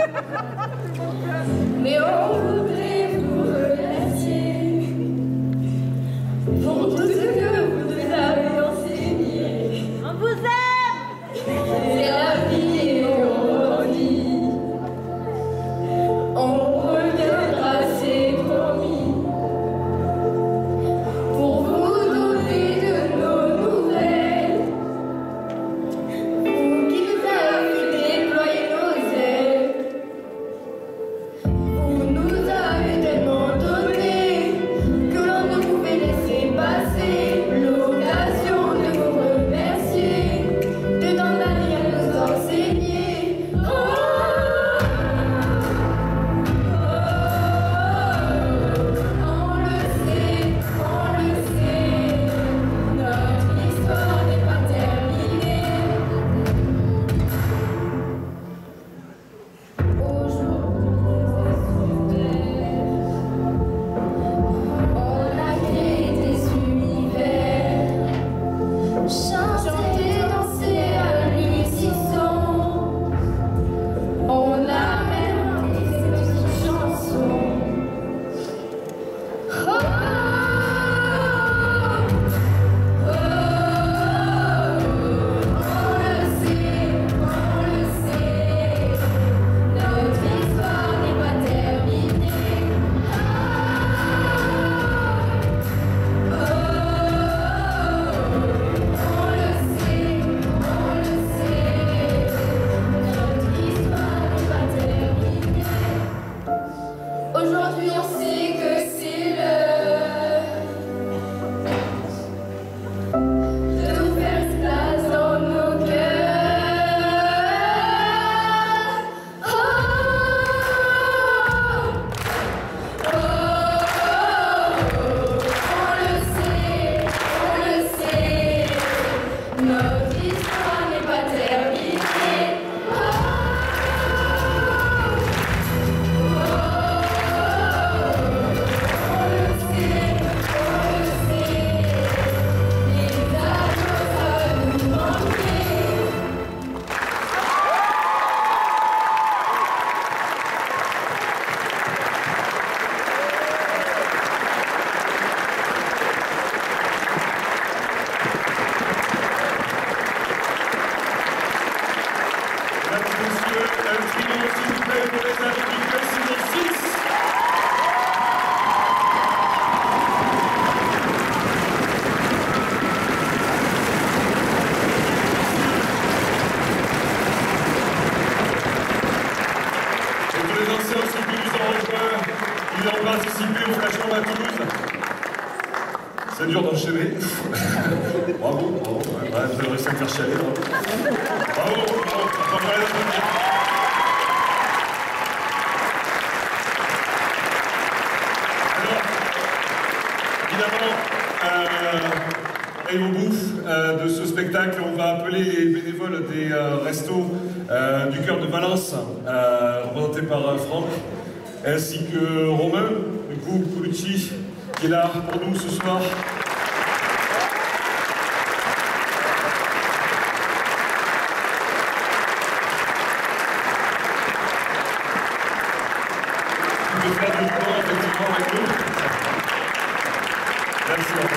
Mais on voudrait vous remercier pour tout ce que vous nous avez enseigné. On vous aime! C'est la vie et on dit. On reviendra, c'est promis. Pour vous donner de nos nouvelles. Vous qui nous avez déployé nos ailes. Vous nous avez tellement donné que l'on ne pouvait laisser passer l'occasion de vous remercier, de tant d'années à nous enseigner. Oh, on le sait, on le sait, notre histoire n'est pas terminée. On a créé des univers, chanter, danser à l'unisson. On a même des petites chansons. Oh, oh, oh, on le sait, on le sait, notre histoire n'est pas terminée. On le sait, on le sait, notre histoire n'est pas terminée. Aujourd'hui on sait que c'est l'heure de nous faire place dans nos cœurs. Oh, oh, on le sait, on le sait, notre histoire n'est pas terminée. Oh, on le sait, on le sait, les ados savent nous manquer. Mesdames et messieurs, un triomphe s'il vous plaît pour les agriculteurs saison six. Et tous les anciens aussi qui nous ont rejoints, qui ont participé au Flash Mob à Toulouse. C'est dur d'enchaîner. Bravo, bravo, ouais, ouais, vous avez réussi à me faire chialer. Bravo, bravo, bravo. J'en ferai la semaine. Alors, évidemment, euh, et au bout euh, de ce spectacle, on va appeler les bénévoles des euh, restos euh, du cœur de Valence, euh, représentés par euh, Franck, ainsi que Romain, du coup, Colucci, qui est là pour nous ce soir. De faire du temps effectivement avec nous. Merci beaucoup.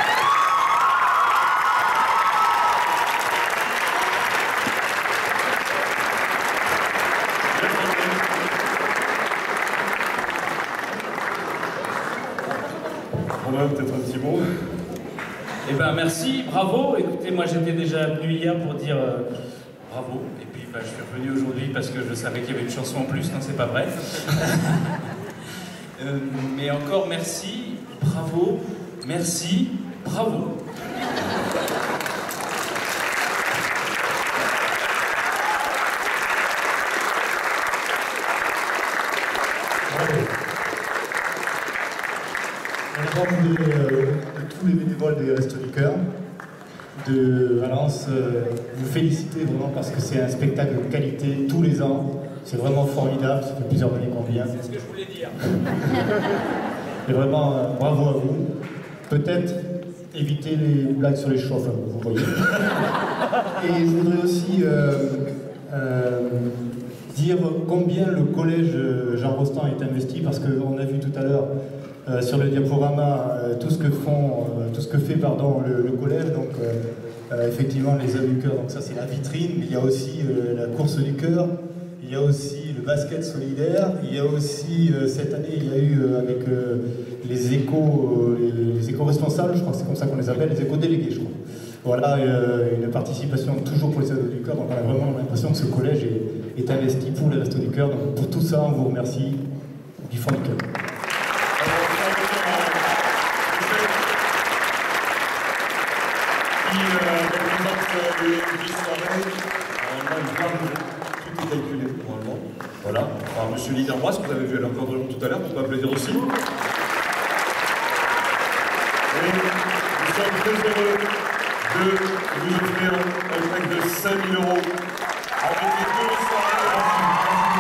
Romain, peut-être un petit mot. Eh ben merci, bravo. Écoutez, moi j'étais déjà venu hier pour dire euh, bravo. Et puis bah, je suis revenu aujourd'hui parce que je savais qu'il y avait une chanson en plus, non c'est pas vrai. Euh, mais encore merci, bravo, merci, bravo. On va de, de tous les bénévoles des Restos du Cœur de Valence, euh, vous féliciter vraiment parce que c'est un spectacle de qualité tous les ans. C'est vraiment formidable, ça fait plusieurs années qu'on vient. C'est ce que je voulais dire. Et vraiment, euh, bravo à vous. Peut-être éviter les blagues sur les chauffes, vous voyez. Et je voudrais aussi euh, euh, dire combien le collège Jean Rostand est investi, parce qu'on a vu tout à l'heure euh, sur le diaporama euh, tout ce que font, euh, tout ce que fait pardon, le, le collège. Donc euh, euh, effectivement les Ados du Cœur, donc ça c'est la vitrine, mais il y a aussi euh, la course du cœur, il y a aussi le basket solidaire, il y a aussi euh, cette année il y a eu euh, avec euh, les échos, euh, les, les échos responsables, je crois que c'est comme ça qu'on les appelle, les échos délégués, je crois. Voilà, euh, une participation toujours pour les Ados du Cœur, donc on a vraiment l'impression que ce collège est, est investi pour les Restos du Cœur. Donc pour tout ça, on vous remercie du fond du cœur. Qui représente les soirées, normalement, tout est calculé normalement. Voilà, par Monsieur Liderbois, que vous avez vu à l'encadrement tout à l'heure, on peut applaudir aussi. Et nous sommes très heureux de vous offrir un chèque de cinq mille euros avec les deux soirées.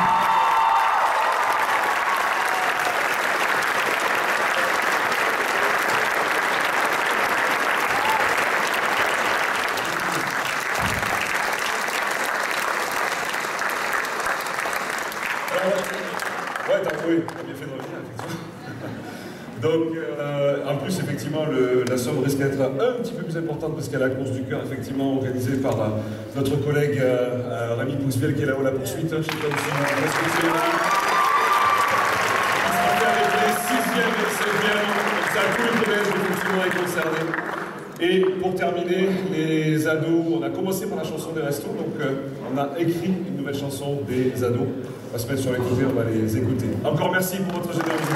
Ouais, t'as oui, t'as bien fait de revenir, effectivement. Donc, euh, en plus, effectivement, le, la somme risque d'être un petit peu plus importante parce qu'il y a la course du cœur, effectivement, organisée par euh, notre collègue euh, euh, Rémi Pousseville qui est là-haut à la poursuite. Je sais pas si vous respectez avec les sixième et septième, ça tout le collège, effectivement, est concerné. Et pour terminer, les ados, on a commencé par la chanson des restos, donc euh, on a écrit une nouvelle chanson des ados. On va se mettre sur les côtés, on va les écouter. Encore merci pour votre générosité.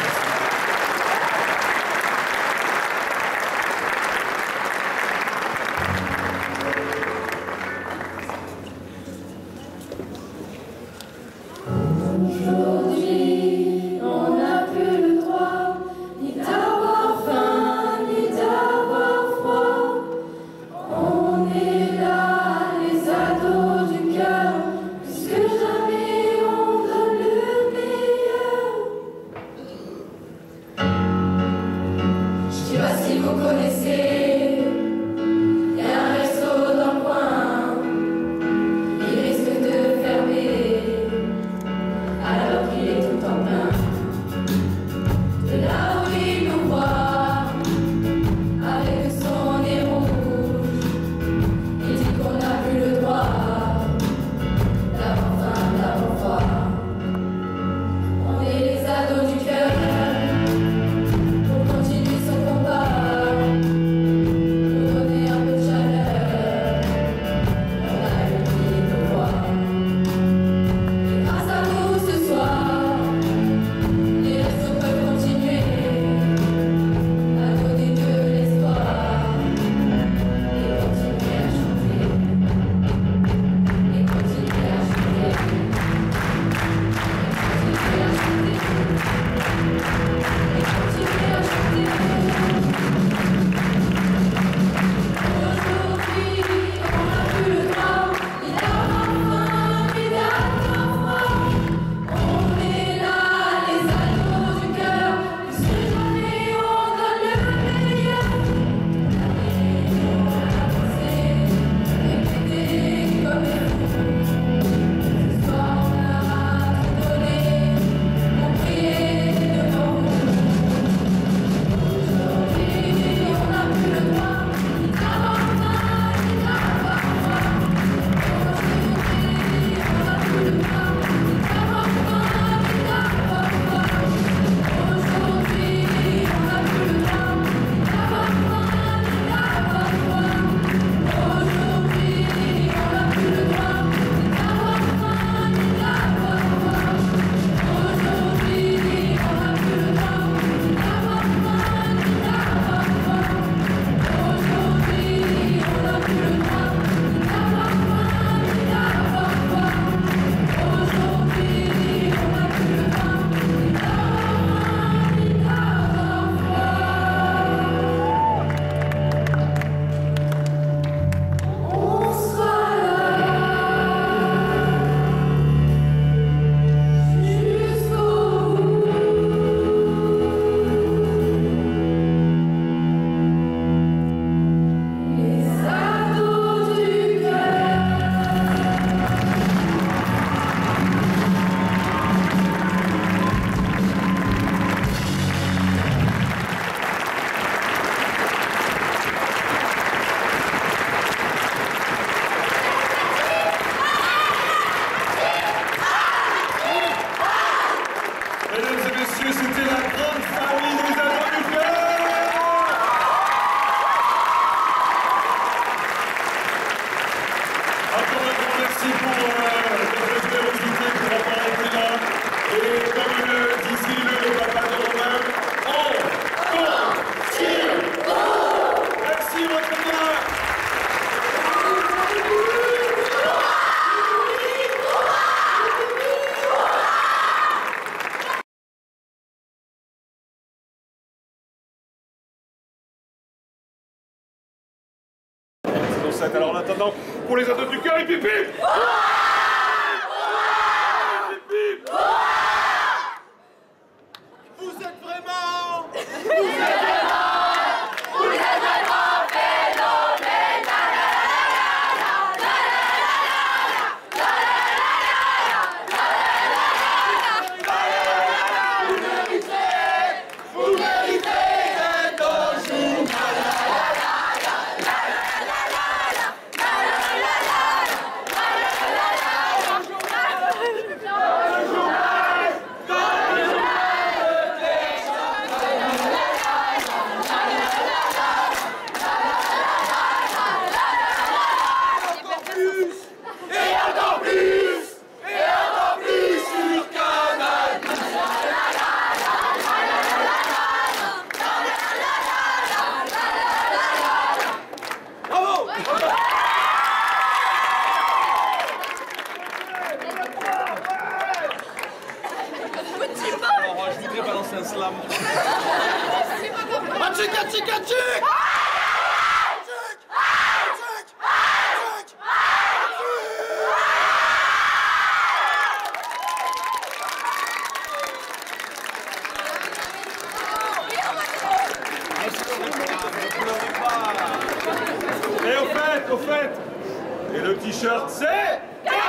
Aujourd'hui, on n'a plus le droit ni d'avoir faim, ni d'avoir froid. On est là, les ados du cœur, plus que jamais on donne le meilleur. Encore un grand merci pour euh, votre générosité pour avoir été là. Et comme le disait le papa de Romain, on continue. Merci votre bien. Alors en attendant, pour les ados du cœur, et pipi. Vous êtes vraiment... Vous êtes vraiment... Vous êtes vraiment phénoménal. Vous méritez... Vous méritez d'être au journal. Alors, je voudrais balancer un slam. Hatchik, hatchik, hatchik. Et au fait, au fait, et le t-shirt c'est...